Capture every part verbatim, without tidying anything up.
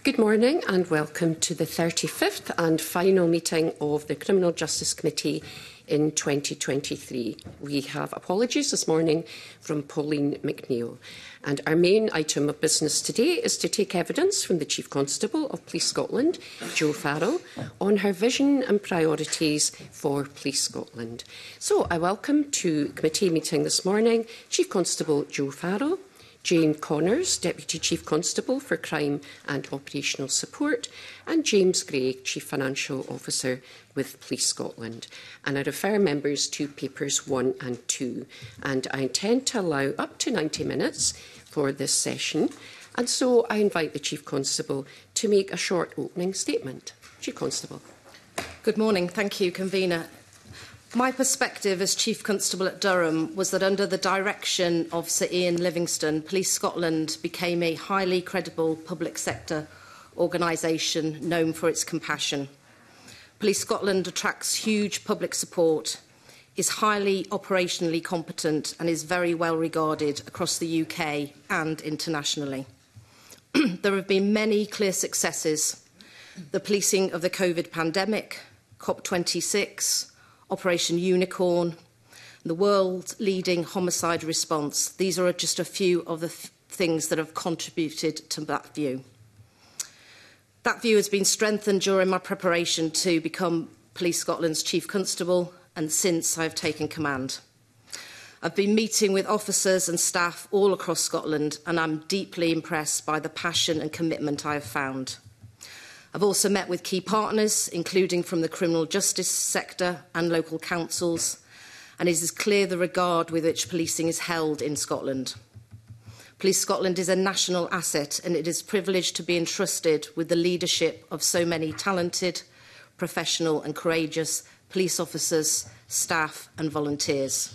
Good morning and welcome to the thirty-fifth and final meeting of the Criminal Justice Committee in twenty twenty-three. We have apologies this morning from Pauline McNeill. And our main item of business today is to take evidence from the Chief Constable of Police Scotland, Jo Farrell, on her vision and priorities for Police Scotland. So I welcome to committee meeting this morning Chief Constable Jo Farrell, Jane Connors, Deputy Chief Constable for Crime and Operational Support, and James Gray, Chief Financial Officer with Police Scotland. And I refer members to papers one and two. And I intend to allow up to ninety minutes for this session. And so I invite the Chief Constable to make a short opening statement. Chief Constable. Good morning. Thank you, Convener. My perspective as Chief Constable at Durham was that under the direction of Sir Ian Livingstone, Police Scotland became a highly credible public sector organisation known for its compassion. Police Scotland attracts huge public support, is highly operationally competent and is very well regarded across the U K and internationally. There have been many clear successes: the policing of the COVID pandemic, COP twenty-six, Operation Unicorn, the world's leading homicide response. These are just a few of the th things that have contributed to that view. That view has been strengthened during my preparation to become Police Scotland's Chief Constable and since I've taken command. I've been meeting with officers and staff all across Scotland and I'm deeply impressed by the passion and commitment I have found. I've also met with key partners, including from the criminal justice sector and local councils, and it is clear the regard with which policing is held in Scotland. Police Scotland is a national asset and it is privileged to be entrusted with the leadership of so many talented, professional and courageous police officers, staff and volunteers.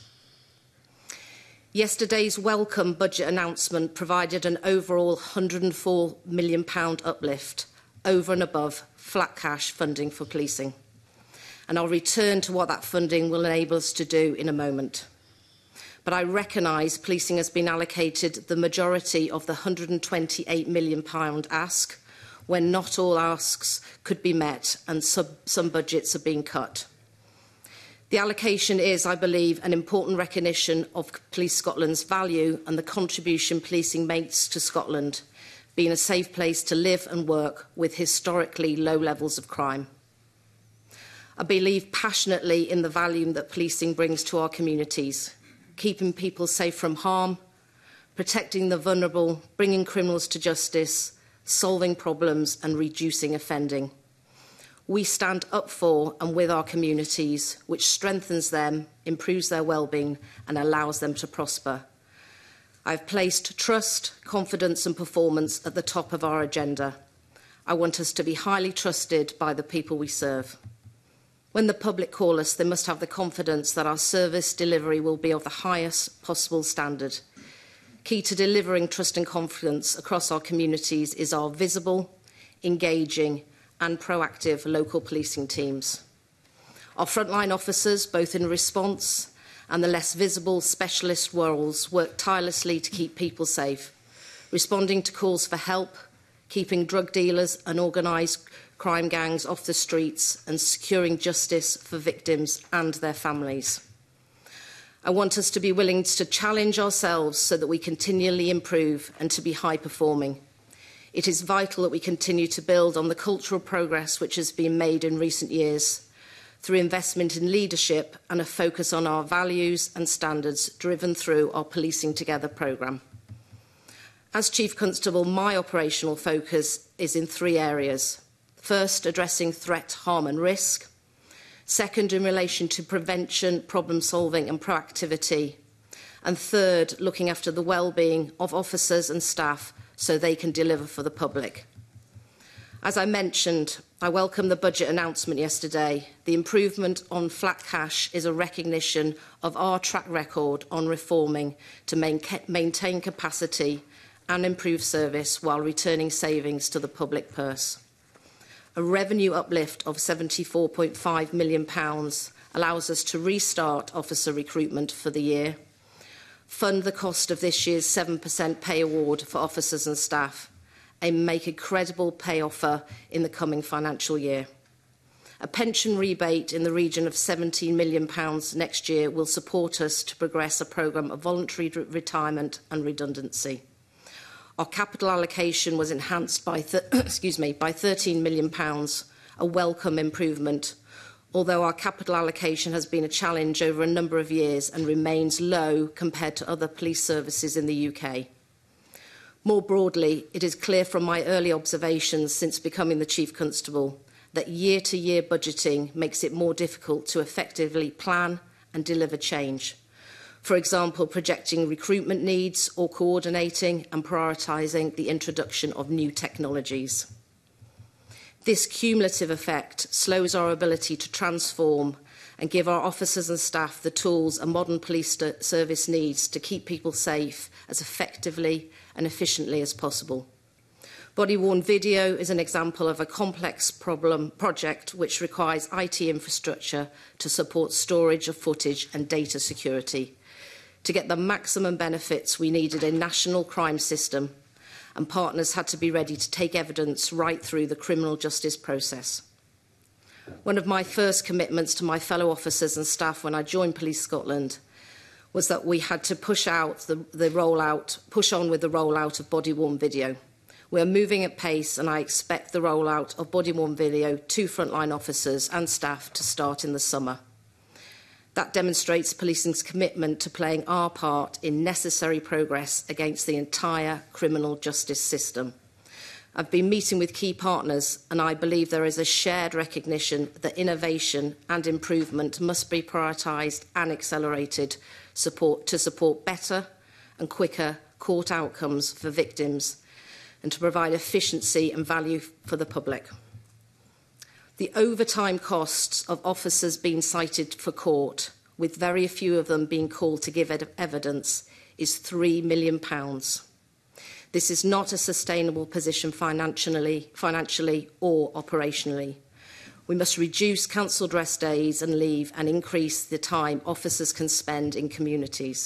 Yesterday's welcome budget announcement provided an overall one hundred and four million pounds uplift over and above flat cash funding for policing. And I'll return to what that funding will enable us to do in a moment. But I recognise policing has been allocated the majority of the one hundred and twenty-eight million pounds ask, when not all asks could be met and sub some budgets are being cut. The allocation is, I believe, an important recognition of Police Scotland's value and the contribution policing makes to Scotland, being a safe place to live and work with historically low levels of crime. I believe passionately in the value that policing brings to our communities, keeping people safe from harm, protecting the vulnerable, bringing criminals to justice, solving problems and reducing offending. We stand up for and with our communities, which strengthens them, improves their well-being and allows them to prosper. I've placed trust, confidence and performance at the top of our agenda. I want us to be highly trusted by the people we serve. When the public call us, they must have the confidence that our service delivery will be of the highest possible standard. Key to delivering trust and confidence across our communities is our visible, engaging and proactive local policing teams. Our frontline officers, both in response and the less visible specialist roles, work tirelessly to keep people safe, responding to calls for help, keeping drug dealers and organised crime gangs off the streets and securing justice for victims and their families. I want us to be willing to challenge ourselves so that we continually improve and to be high performing. It is vital that we continue to build on the cultural progress which has been made in recent years, through investment in leadership and a focus on our values and standards driven through our Policing Together programme. As Chief Constable, my operational focus is in three areas. First, addressing threat, harm and risk. Second, in relation to prevention, problem solving and proactivity. And third, looking after the well-being of officers and staff so they can deliver for the public. As I mentioned, I welcome the budget announcement yesterday. The improvement on flat cash is a recognition of our track record on reforming to maintain capacity and improve service while returning savings to the public purse. A revenue uplift of seventy-four point five million pounds allows us to restart officer recruitment for the year, fund the cost of this year's seven percent pay award for officers and staff, and make a credible pay offer in the coming financial year. A pension rebate in the region of seventeen million pounds next year will support us to progress a programme of voluntary re retirement and redundancy. Our capital allocation was enhanced by, th excuse me, by thirteen million pounds, a welcome improvement, although our capital allocation has been a challenge over a number of years and remains low compared to other police services in the U K. More broadly, it is clear from my early observations since becoming the Chief Constable that year-to-year budgeting makes it more difficult to effectively plan and deliver change. For example, projecting recruitment needs or coordinating and prioritising the introduction of new technologies. This cumulative effect slows our ability to transform and give our officers and staff the tools a modern police service needs to keep people safe as effectively and efficiently as possible. Body-worn video is an example of a complex problem project which requires I T infrastructure to support storage of footage and data security. To get the maximum benefits, we needed a national crime system, and partners had to be ready to take evidence right through the criminal justice process. One of my first commitments to my fellow officers and staff when I joined Police Scotland was that we had to push out the, the rollout, push on with the rollout of body-worn video. We are moving at pace, and I expect the rollout of body-worn video to frontline officers and staff to start in the summer. That demonstrates policing's commitment to playing our part in necessary progress against the entire criminal justice system. I've been meeting with key partners, and I believe there is a shared recognition that innovation and improvement must be prioritised and accelerated support, to support better and quicker court outcomes for victims and to provide efficiency and value for the public. The overtime costs of officers being cited for court, with very few of them being called to give ed evidence, is three million pounds. This is not a sustainable position financially, financially or operationally. We must reduce cancelled rest days and leave and increase the time officers can spend in communities.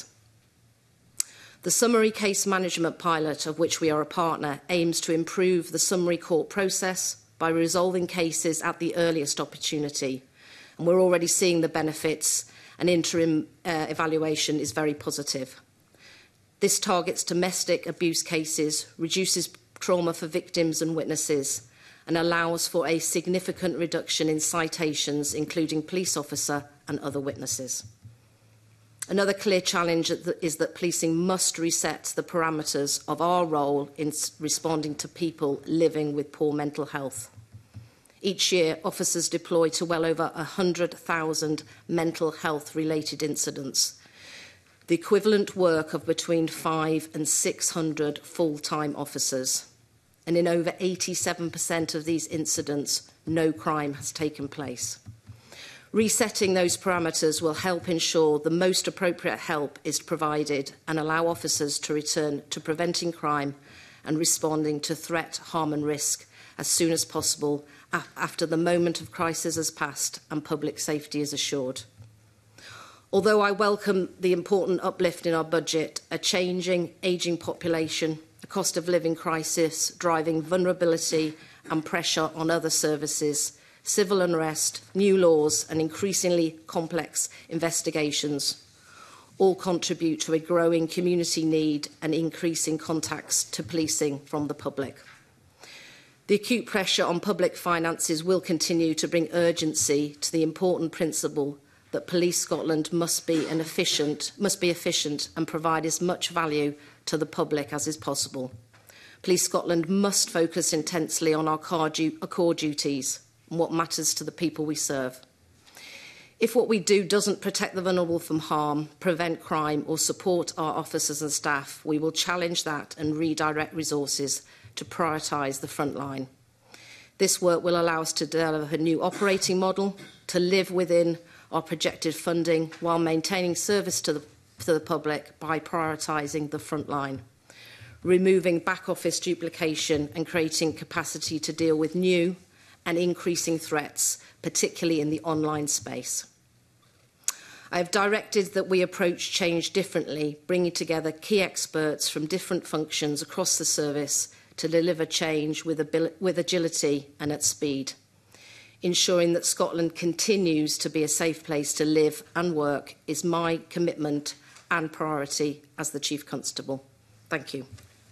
The summary case management pilot, of which we are a partner, aims to improve the summary court process by resolving cases at the earliest opportunity. And we're already seeing the benefits, and interim uh, evaluation is very positive. This targets domestic abuse cases, reduces trauma for victims and witnesses, and allows for a significant reduction in citations, including police officer and other witnesses. Another clear challenge is that policing must reset the parameters of our role in responding to people living with poor mental health. Each year, officers deploy to well over one hundred thousand mental health-related incidents, the equivalent work of between five and six hundred full-time officers. And in over eighty-seven percent of these incidents, no crime has taken place. Resetting those parameters will help ensure the most appropriate help is provided and allow officers to return to preventing crime and responding to threat, harm and risk as soon as possible after the moment of crisis has passed and public safety is assured. Although I welcome the important uplift in our budget, a changing, ageing population, a cost of living crisis driving vulnerability and pressure on other services, civil unrest, new laws and increasingly complex investigations all contribute to a growing community need and increasing contacts to policing from the public. The acute pressure on public finances will continue to bring urgency to the important principle that Police Scotland must be an efficient, must be efficient and provide as much value to the public as is possible. Police Scotland must focus intensely on our core duties and what matters to the people we serve. If what we do doesn't protect the vulnerable from harm, prevent crime or support our officers and staff, we will challenge that and redirect resources to prioritise the front line. This work will allow us to develop a new operating model, to live within our projected funding while maintaining service to the, to the public by prioritising the front line, removing back office duplication and creating capacity to deal with new and increasing threats, particularly in the online space. I have directed that we approach change differently, bringing together key experts from different functions across the service to deliver change with, abil with agility and at speed, ensuring that Scotland continues to be a safe place to live and work is my commitment and priority as the Chief Constable. Thank you.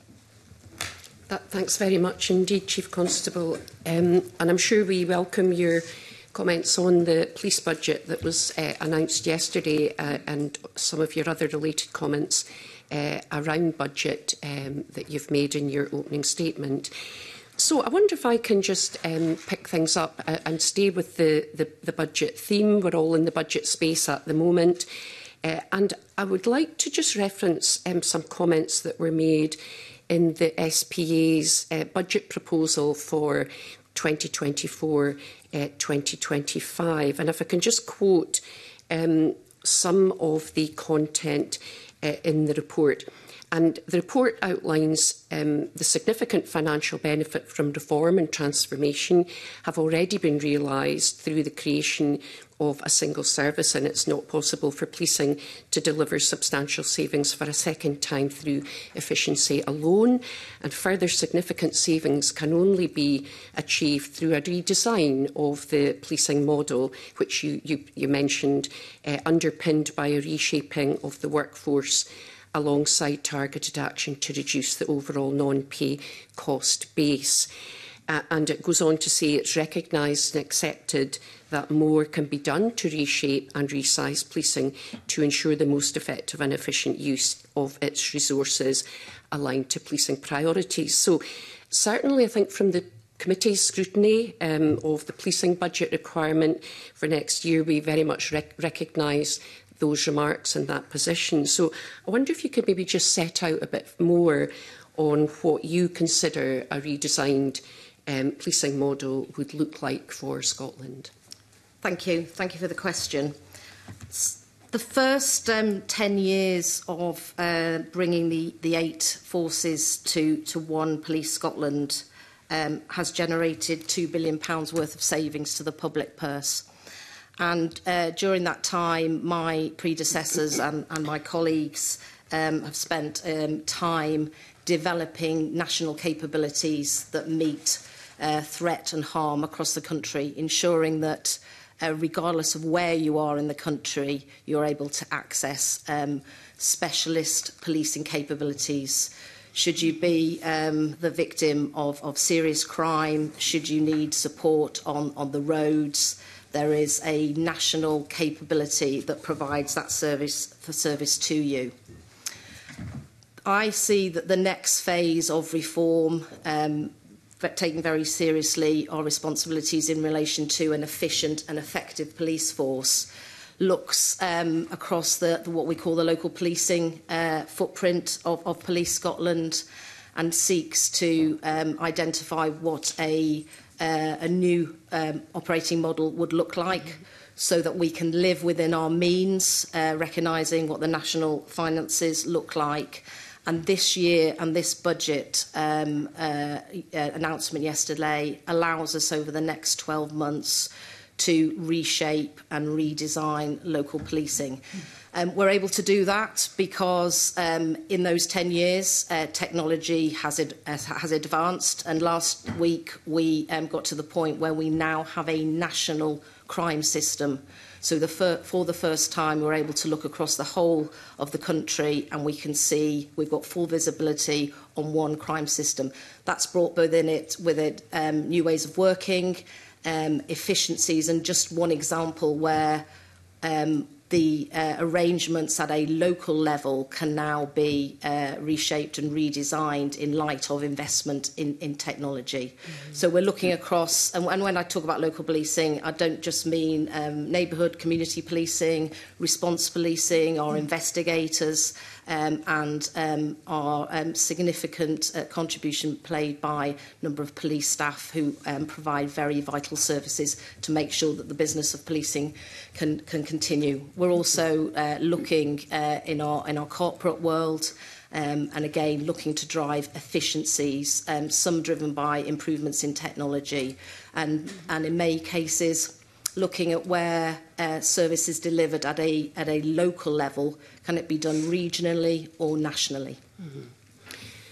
That, thanks very much indeed, Chief Constable. Um, and I'm sure we welcome your comments on the police budget that was uh, announced yesterday uh, and some of your other related comments uh, around budget um, that you've made in your opening statement. So I wonder if I can just um, pick things up uh, and stay with the, the, the budget theme. We're all in the budget space at the moment. Uh, and I would like to just reference um, some comments that were made in the S P A's uh, budget proposal for twenty twenty-four twenty twenty-five. And if I can just quote um, some of the content uh, in the report. And the report outlines um, the significant financial benefit from reform and transformation have already been realised through the creation of a single service, and it's not possible for policing to deliver substantial savings for a second time through efficiency alone. And further significant savings can only be achieved through a redesign of the policing model, which you, you, you mentioned, uh, underpinned by a reshaping of the workforce alongside targeted action to reduce the overall non-pay cost base. Uh, and it goes on to say it's recognised and accepted that more can be done to reshape and resize policing to ensure the most effective and efficient use of its resources aligned to policing priorities. So certainly I think from the committee's scrutiny um, of the policing budget requirement for next year, we very much rec recognise those remarks and that position. So I wonder if you could maybe just set out a bit more on what you consider a redesigned um, policing model would look like for Scotland. Thank you. Thank you for the question. The first um, ten years of uh, bringing the, the eight forces to, to one Police Scotland um, has generated two billion pounds worth of savings to the public purse. And uh, during that time, my predecessors and, and my colleagues um, have spent um, time developing national capabilities that meet uh, threat and harm across the country, ensuring that uh, regardless of where you are in the country, you're able to access um, specialist policing capabilities. Should you be um, the victim of, of serious crime, should you need support on, on the roads, there is a national capability that provides that service for service to you. I see that the next phase of reform, um, taking very seriously our responsibilities in relation to an efficient and effective police force, looks um, across the, the what we call the local policing uh, footprint of, of Police Scotland, and seeks to um, identify what a Uh, a new um, operating model would look like, so that we can live within our means, uh, recognising what the national finances look like. And this year and this budget um, uh, uh, announcement yesterday allows us over the next twelve months to reshape and redesign local policing. Um, we're able to do that because um, in those ten years, uh, technology has, ad has advanced. And last week, we um, got to the point where we now have a national crime system. So the fir for the first time, we're able to look across the whole of the country, and we can see we've got full visibility on one crime system. That's brought within it, with it um, new ways of working, um, efficiencies, and just one example where um, the uh, arrangements at a local level can now be uh, reshaped and redesigned in light of investment in, in technology. Mm-hmm. So we're looking across, and, and when I talk about local policing, I don't just mean um, neighbourhood community policing, response policing, or mm-hmm. investigators, um, and um, our um, significant uh, contribution played by a number of police staff who um, provide very vital services to make sure that the business of policing can, can continue. We're also uh, looking uh, in our in our corporate world, um, and again looking to drive efficiencies, um, some driven by improvements in technology, and and in many cases looking at where uh, service is delivered at a at a local level. Can it be done regionally or nationally? Mm-hmm.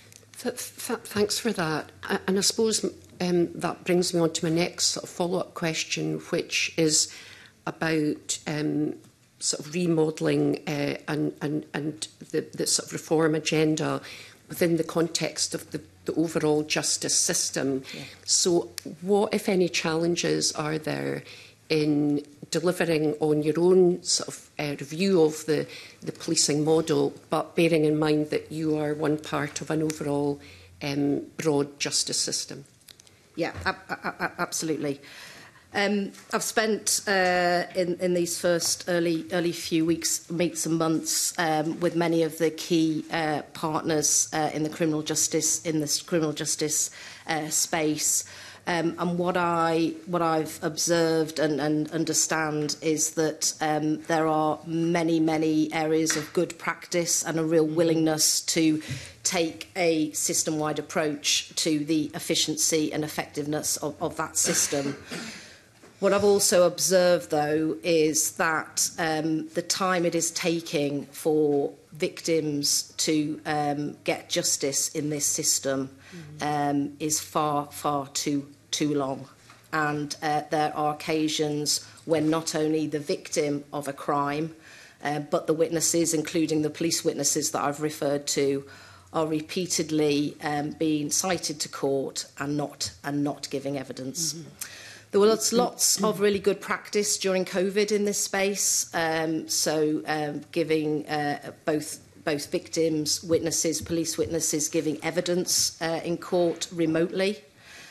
Th th thanks for that. And I suppose um, that brings me on to my next sort of follow-up question, which is about um, sort of remodelling uh, and, and, and the, the sort of reform agenda within the context of the, the overall justice system. Yeah. So what, if any, challenges are there in delivering on your own sort of uh, review of the, the policing model, but bearing in mind that you are one part of an overall um, broad justice system? Yeah, ab ab absolutely. Um, I've spent uh, in, in these first early early few weeks, weeks and months um, with many of the key uh, partners uh, in the criminal justice in this criminal justice uh, space. Um, and what I what I've observed and, and understand is that um, there are many many areas of good practice and a real willingness to take a system-wide approach to the efficiency and effectiveness of, of that system. What I've also observed, though, is that um, the time it is taking for victims to um, get justice in this system mm-hmm. um, is far, far too, too long. And uh, there are occasions when not only the victim of a crime, uh, but the witnesses, including the police witnesses that I've referred to, are repeatedly um, being cited to court and not, and not giving evidence. Mm-hmm. There was lots of really good practice during COVID in this space, um, so um, giving uh, both both victims, witnesses, police witnesses giving evidence uh, in court remotely.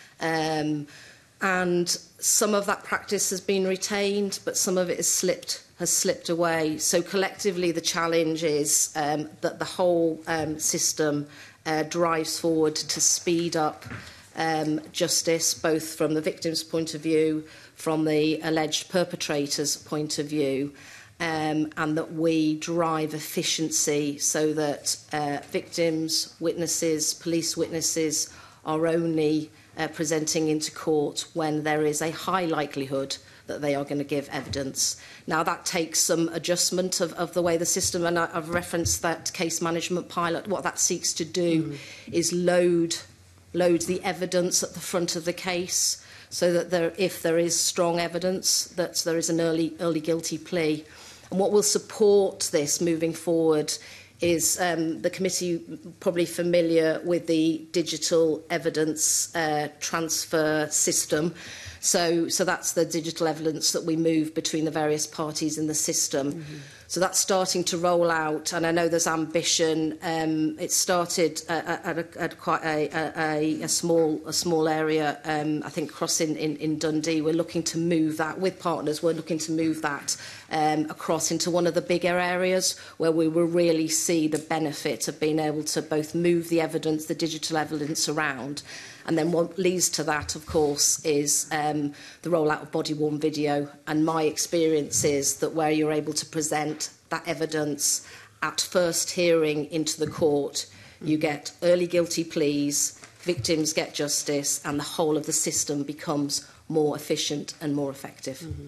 Um, and some of that practice has been retained, but some of it has slipped has slipped away. So collectively, the challenge is um, that the whole um, system uh, drives forward to speed up Um, justice, both from the victim's point of view, from the alleged perpetrator's point of view, um, and that we drive efficiency so that uh, victims, witnesses, police witnesses are only uh, presenting into court when there is a high likelihood that they are going to give evidence. Now, that takes some adjustment of, of the way the system, and I, I've referenced that case management pilot. What that seeks to do mm. is load load the evidence at the front of the case so that there, if there is strong evidence, that there is an early, early guilty plea. And what will support this moving forward is um, the committee probably familiar with the digital evidence uh, transfer system. So, so that's the digital evidence that we move between the various parties in the system. Mm-hmm. So that's starting to roll out, and I know there's ambition. Um, it started uh, at, a, at quite a, a, a small a small area, um, I think, across in, in, in Dundee. We're looking to move that with partners. We're looking to move that um, across into one of the bigger areas where we will really see the benefit of being able to both move the evidence, the digital evidence around. And then what leads to that, of course, is um, the rollout of body-worn video. And my experience is that where you're able to present that evidence at first hearing into the court, you get early guilty pleas, victims get justice, and the whole of the system becomes more efficient and more effective. Mm-hmm.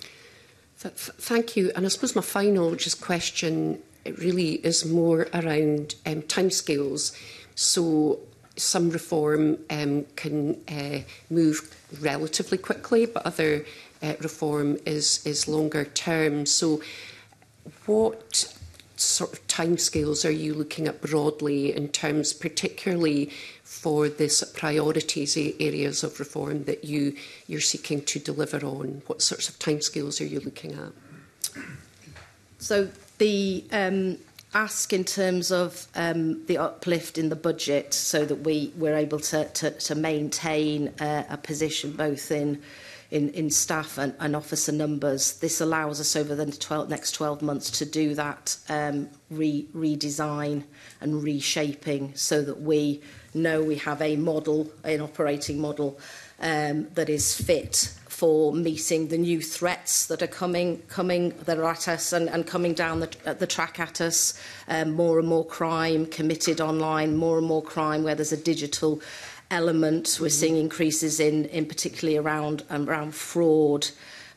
Th thank you. And I suppose my final just question, it really is more around um, timescales. So some reform um, can uh, move relatively quickly, but other uh, reform is, is longer term. So what sort of timescales are you looking at broadly in terms, particularly for the priorities areas of reform that you, you're seeking to deliver on? What sorts of timescales are you looking at? So the um, ask in terms of um, the uplift in the budget so that we, we're able to, to, to maintain uh, a position both in, in, in staff and, and officer numbers. This allows us over the twelve, next twelve months to do that um, re, redesign and reshaping so that we know we have a model, an operating model um, that is fit for meeting the new threats that are coming, coming that are at us and, and coming down the, the track at us. Um, more and more crime committed online, more and more crime where there's a digital element. We're seeing increases in, in particularly around, um, around fraud.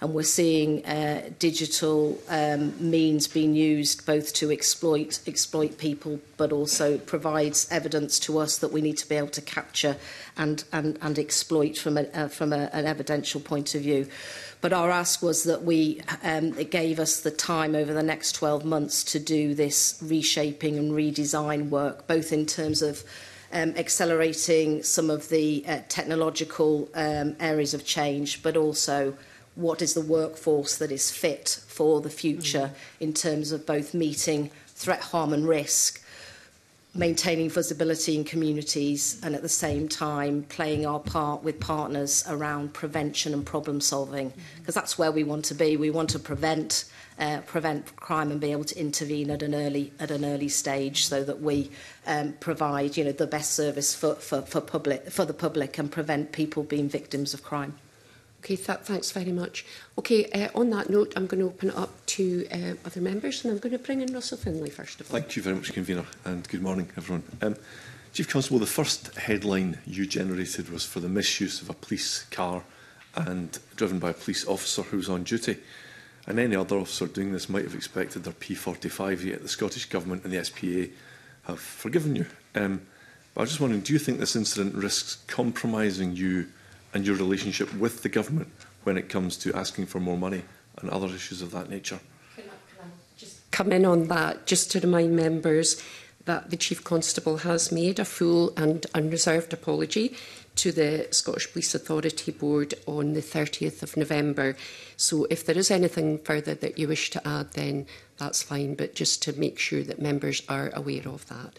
and we're seeing uh, digital um, means being used both to exploit exploit people, but also provides evidence to us that we need to be able to capture and and, and exploit from a, uh, from a, an evidential point of view. But our ask was that we um, it gave us the time over the next twelve months to do this reshaping and redesign work, both in terms of um, accelerating some of the uh, technological um, areas of change, but also what is the workforce that is fit for the future mm-hmm. in terms of both meeting threat, harm and risk, maintaining visibility in communities, and at the same time playing our part with partners around prevention and problem solving, because mm-hmm. that's where we want to be. We want to prevent uh, prevent crime and be able to intervene at an early at an early stage, so that we um, provide, you know, the best service for for for public for the public and prevent people being victims of crime. Okay, th thanks very much. Okay, uh, on that note, I'm going to open it up to uh, other members, and I'm going to bring in Russell Finlay first of all. Thank you very much, Convener, and good morning, everyone. Um, Chief Constable, the first headline you generated was for the misuse of a police car and driven by a police officer who was on duty. And any other officer doing this might have expected their P forty-five, yet the Scottish Government and the S P A have forgiven you. Um, but I was just wondering, do you think this incident risks compromising you and your relationship with the government when it comes to asking for more money and other issues of that nature? Can I, can I just come in on that, just to remind members that the Chief Constable has made a full and unreserved apology to the Scottish Police Authority Board on the thirtieth of November. So if there is anything further that you wish to add, then that's fine, but just to make sure that members are aware of that.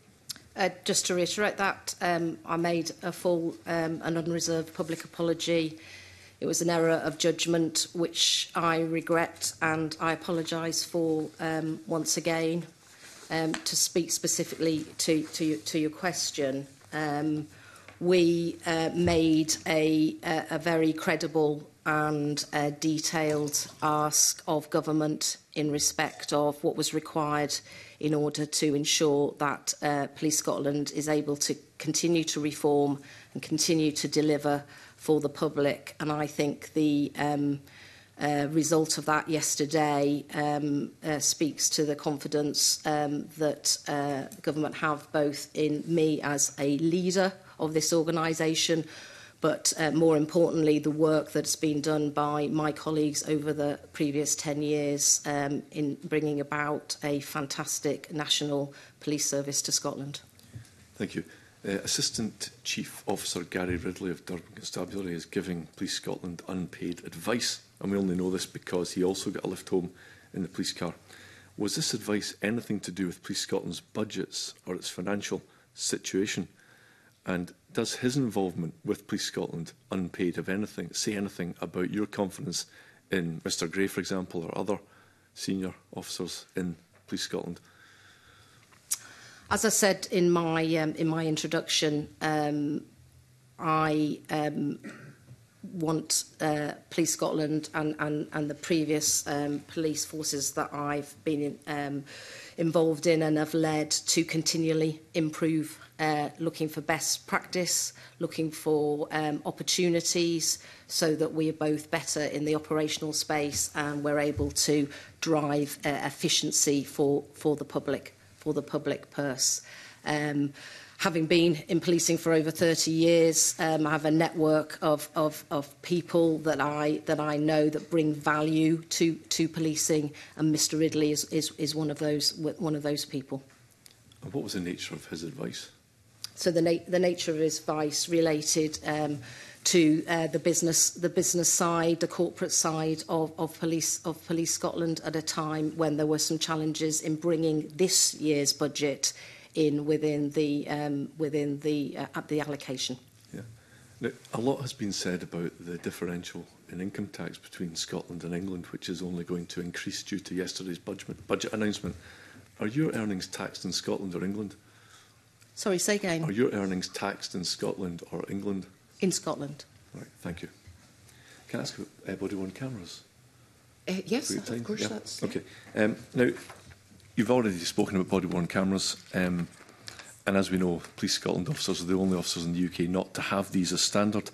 Uh, just to reiterate that, um, I made a full um, and unreserved public apology. It was an error of judgment, which I regret, and I apologise for um, once again. Um, to speak specifically to, to, to your question, um, we uh, made a, a, a very credible and uh, detailed ask of government in respect of what was required in order to ensure that uh, Police Scotland is able to continue to reform and continue to deliver for the public. And I think the um, uh, result of that yesterday um, uh, speaks to the confidence um, that uh, government have both in me as a leader of this organisation, but uh, more importantly, the work that's been done by my colleagues over the previous ten years um, in bringing about a fantastic national police service to Scotland. Thank you. Uh, Assistant Chief Officer Gary Ridley of Durban Constabulary is giving Police Scotland unpaid advice, and we only know this because he also got a lift home in the police car. Was this advice anything to do with Police Scotland's budgets or its financial situation? And does his involvement with Police Scotland, unpaid, have anything, say anything about your confidence in Mr Gray, for example, or other senior officers in Police Scotland? As I said in my um, in my introduction, um, I um, want uh, Police Scotland and, and, and the previous um, police forces that I've been in, um, involved in and have led to continually improve. Uh, looking for best practice, looking for um, opportunities so that we are both better in the operational space and we're able to drive uh, efficiency for, for the public, for the public purse. Um, having been in policing for over thirty years, um, I have a network of, of, of people that I, that I know that bring value to, to policing, and Mr Ridley is, is, is one of those, one of those people. And what was the nature of his advice? So the, na the nature of his advice related um, to uh, the business, the business side, the corporate side of, of police of Police Scotland at a time when there were some challenges in bringing this year's budget in within the um, within the uh, the allocation. Yeah. Now, a lot has been said about the differential in income tax between Scotland and England, which is only going to increase due to yesterday's budget budget announcement. Are your earnings taxed in Scotland or England? Sorry, say again. Are your earnings taxed in Scotland or England? In Scotland. Right, thank you. Can I ask about uh, body-worn cameras? Uh, yes, of time? course. Yeah. That's, okay. Um, now, you've already spoken about body-worn cameras, um, and as we know, Police Scotland officers are the only officers in the U K not to have these as standard.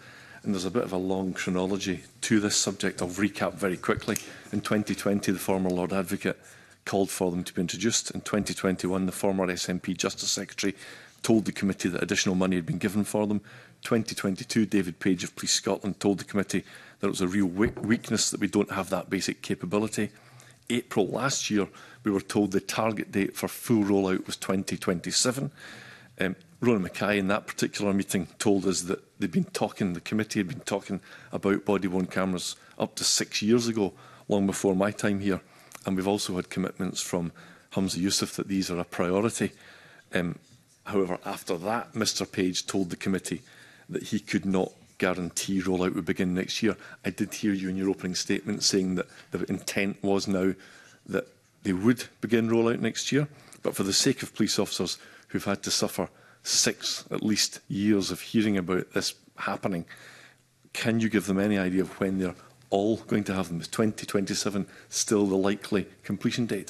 and there's a bit of a long chronology to this subject. I'll recap very quickly. In twenty twenty, the former Lord Advocate called for them to be introduced. In twenty twenty-one, the former S N P Justice Secretary told the committee that additional money had been given for them. twenty twenty-two, David Page of Police Scotland told the committee that it was a real weakness that we don't have that basic capability. April last year, we were told the target date for full rollout was twenty twenty-seven. Um, Ronan Mackay in that particular meeting told us that they'd been talking, the committee had been talking about body-worn cameras up to six years ago, long before my time here. And we've also had commitments from Humza Yousaf that these are a priority. Um, however, after that, Mr Page told the committee that he could not guarantee rollout would begin next year. I did hear you in your opening statement saying that the intent was now that they would begin rollout next year. But for the sake of police officers who've had to suffer six, at least, years of hearing about this happening, can you give them any idea of when they're all going to have them? Is twenty twenty-seven still the likely completion date?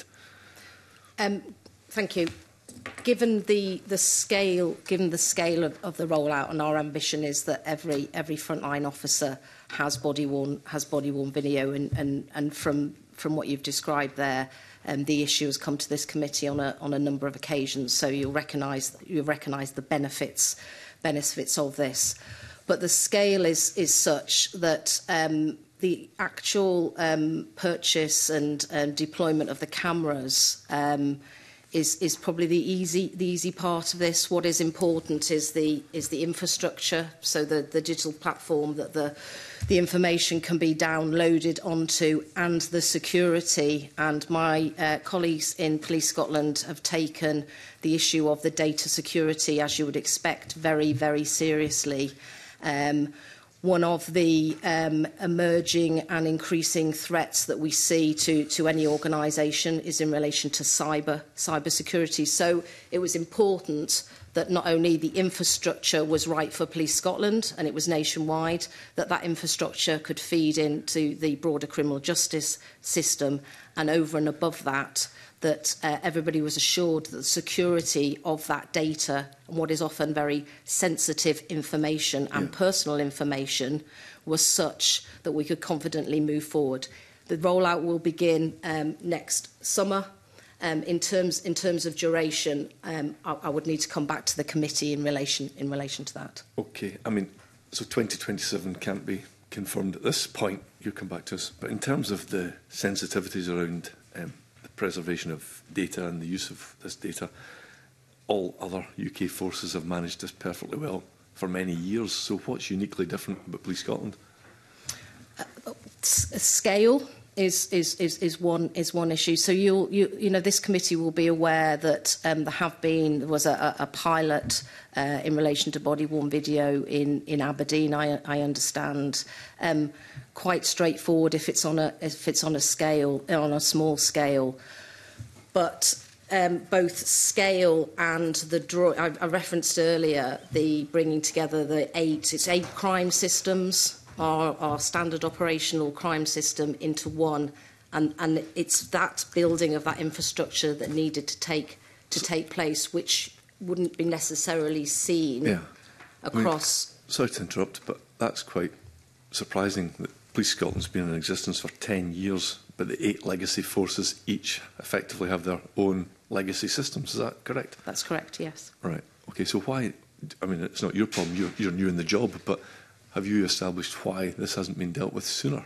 Um, thank you. Given the, the scale, given the scale of, of the rollout, and our ambition is that every every frontline officer has body worn has body worn video, and and, and from from what you've described there, um, the issue has come to this committee on a on a number of occasions. So you'll recognise you'll recognise the benefits benefits of this, but the scale is is such that um, the actual um, purchase and um, deployment of the cameras Um, Is, is probably the easy the easy part of this. What is important is the is the infrastructure, so the, the digital platform that the the information can be downloaded onto, and the security. And my uh, colleagues in Police Scotland have taken the issue of the data security, as you would expect, very very seriously. Um, One of the um, emerging and increasing threats that we see to, to any organisation is in relation to cyber, cyber security. So it was important that not only the infrastructure was right for Police Scotland, and it was nationwide, that that infrastructure could feed into the broader criminal justice system, and over and above that, that uh, everybody was assured that the security of that data, and what is often very sensitive information and yeah. personal information, was such that we could confidently move forward. The rollout will begin um, next summer. Um, in terms in terms of duration, um, I, I would need to come back to the committee in relation in relation to that. Okay, I mean, so twenty twenty-seven can't be confirmed at this point. You'll come back to us, but in terms of the sensitivities around um, the preservation of data and the use of this data, all other U K forces have managed this perfectly well for many years. So what's uniquely different about Police Scotland? Uh, scale is, is, is, is, one, is one issue. So you'll, you, you know, this committee will be aware that um, there have been, there was a, a pilot uh, in relation to body-worn video in, in Aberdeen, I, I understand. Um, quite straightforward if it's on a, if it's on a scale, on a small scale. But um, both scale and the draw, I, I referenced earlier the bringing together the eight, it's eight crime systems, our, our standard operational crime system into one, and, and it's that building of that infrastructure that needed to take to take place, which wouldn't be necessarily seen yeah. across. I mean, sorry to interrupt, but that's quite surprising that Police Scotland's been in existence for ten years, but the eight legacy forces each effectively have their own legacy systems. Is that correct? That's correct, yes. Right. Okay, so why, I mean, it's not your problem, you're, you're new in the job, but have you established why this hasn't been dealt with sooner?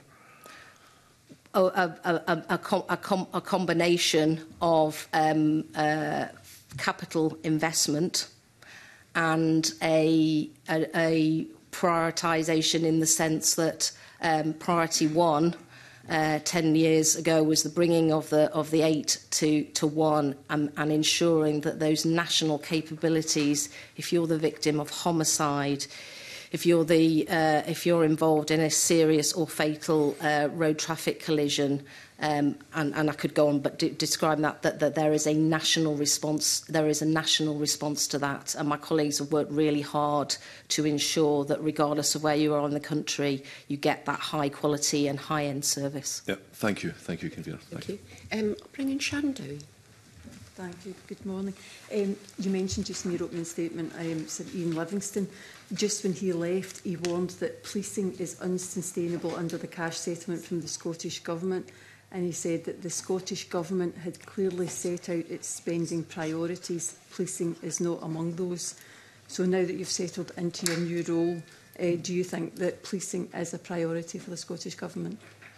Oh, a, a, a, com a, com a combination of um, uh, capital investment and a, a, a prioritisation, in the sense that um, priority one uh, ten years ago was the bringing of the of the eight to to one, and, and ensuring that those national capabilities, if you're the victim of homicide, if you're the uh, if you're involved in a serious or fatal uh, road traffic collision, um, and, and I could go on, but de describe that, that that there is a national response. There is a national response to that, and my colleagues have worked really hard to ensure that, regardless of where you are in the country, you get that high quality and high end service. Yeah, thank you, thank you, Convener. Thank, thank you. Um, I'll bring in Sharon Dowie. Thank you. Good morning. Um, you mentioned just in your opening statement um, Sir Ian Livingstone. Just when he left, he warned that policing is unsustainable under the cash settlement from the Scottish Government. And he said that the Scottish Government had clearly set out its spending priorities. Policing is not among those. So now that you've settled into your new role, uh, do you think that policing is a priority for the Scottish Government?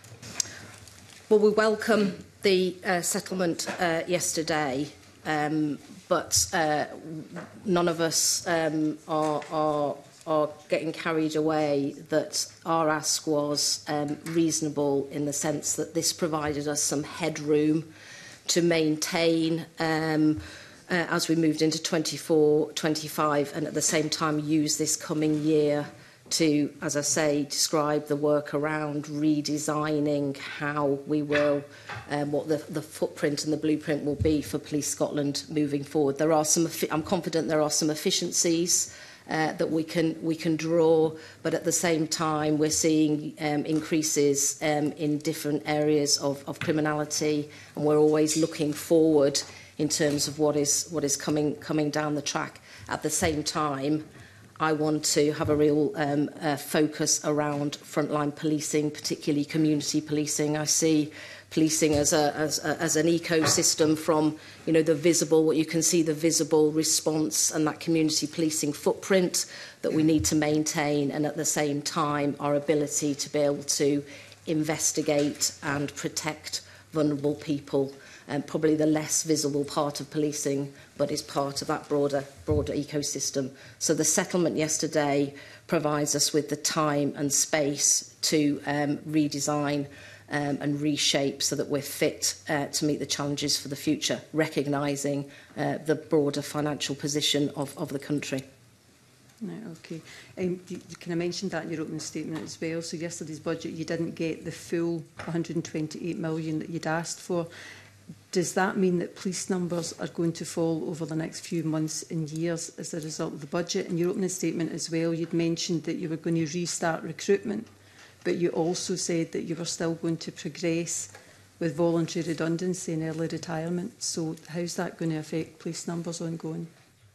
Well, we welcome the uh, settlement uh, yesterday, um, but uh, none of us um, are, are, are getting carried away that our ask was um, reasonable in the sense that this provided us some headroom to maintain um, uh, as we moved into twenty-four twenty-five, and at the same time use this coming year to, as I say, describe the work around redesigning how we will, um, what the, the footprint and the blueprint will be for Police Scotland moving forward. There are some, I'm confident there are some efficiencies uh, that we can we can draw, but at the same time we're seeing um, increases um, in different areas of, of criminality, and we're always looking forward in terms of what is what is coming coming down the track. At the same time, I want to have a real um, uh, focus around frontline policing, particularly community policing. I see policing as, a, as, a, as an ecosystem from, you know, the visible, what you can see, the visible response and that community policing footprint that we need to maintain, and at the same time our ability to be able to investigate and protect vulnerable people. Um, probably the less visible part of policing, but is part of that broader, broader ecosystem. So the settlement yesterday provides us with the time and space to um, redesign um, and reshape so that we're fit uh, to meet the challenges for the future, recognising uh, the broader financial position of, of the country. Right, okay. Um, you, can I mention that in your opening statement as well? So yesterday's budget, you didn't get the full one hundred and twenty-eight million that you'd asked for. Does that mean that police numbers are going to fall over the next few months and years as a result of the budget? In your opening statement as well, you'd mentioned that you were going to restart recruitment, but you also said that you were still going to progress with voluntary redundancy and early retirement. So how's that going to affect police numbers ongoing?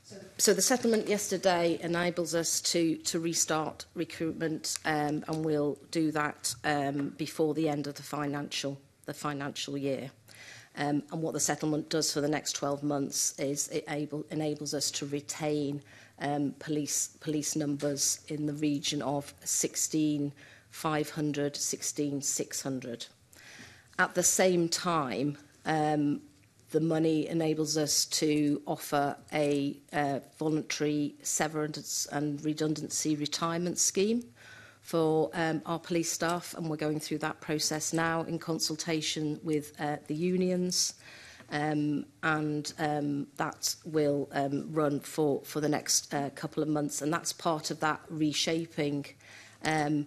So the settlement yesterday enables us to, to restart recruitment, um, and we'll do that um, before the end of the financial, the financial year. Um, and what the settlement does for the next twelve months is it able, enables us to retain um, police, police numbers in the region of sixteen five hundred, sixteen six hundred. At the same time, um, the money enables us to offer a uh, voluntary severance and redundancy retirement scheme for um, our police staff, and we're going through that process now in consultation with uh, the unions, um, and um, that will um, run for, for the next uh, couple of months, and that's part of that reshaping. Um,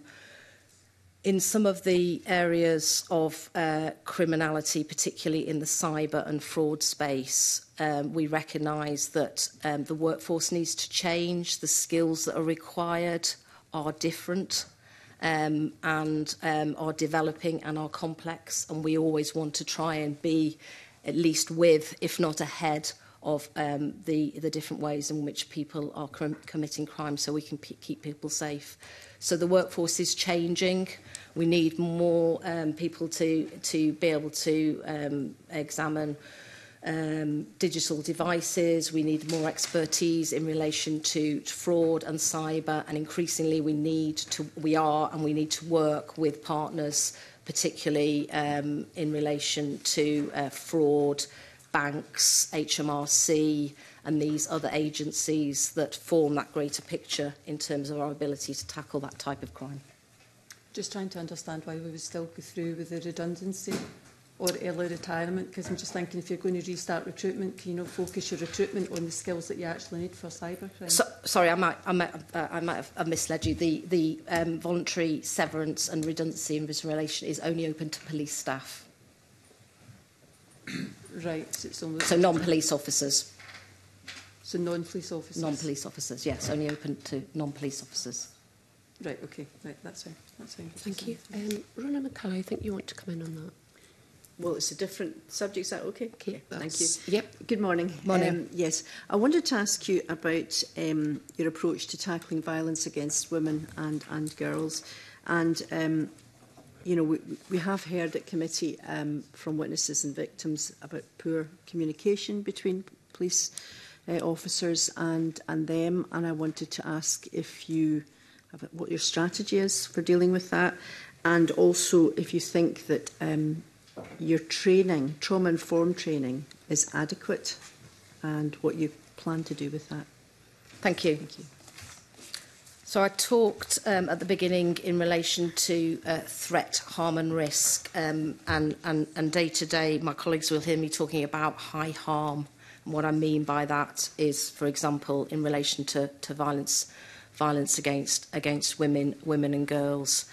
in some of the areas of uh, criminality, particularly in the cyber and fraud space, um, we recognise that um, the workforce needs to change, the skills that are required are different. Um, and um, are developing and are complex, and we always want to try and be at least with, if not ahead of um, the, the different ways in which people are com committing crime, so we can p keep people safe. So the workforce is changing. We need more um, people to, to be able to um, examine Um, digital devices. We need more expertise in relation to, to fraud and cyber, and increasingly we need to, we are and we need to work with partners, particularly um, in relation to uh, fraud, banks, H M R C, and these other agencies that form that greater picture in terms of our ability to tackle that type of crime. Just trying to understand why we would still go through with the redundancy or early retirement, because I'm just thinking if you're going to restart recruitment, can you not focus your recruitment on the skills that you actually need for cybercrime? So, sorry, I might, I might, uh, I might have misled you. The, the um, voluntary severance and redundancy in this relation is only open to police staff. Right, so it's only... So non-police officers. So non-police officers? Non-police officers, yes, only open to non-police officers. Right, okay, right, that's fine. That's fine. Thank you. Um, Rona McCullough, I think you want to come in on that. Well, it's a different subject. Is that okay? Okay, Yeah, thank you. Yep. Good morning. Morning. Um, yes, I wanted to ask you about um, your approach to tackling violence against women and, and girls. And, um, you know, we, we have heard at committee um, from witnesses and victims about poor communication between police uh, officers and, and them. And I wanted to ask if you have what your strategy is for dealing with that. And also if you think that um, your training, trauma-informed training, is adequate, and what you plan to do with that. Thank you. Thank you. So I talked um, at the beginning in relation to uh, threat, harm and risk, um, and, and, and day to day my colleagues will hear me talking about high harm. And what I mean by that is, for example, in relation to, to violence, violence against, against women, women and girls.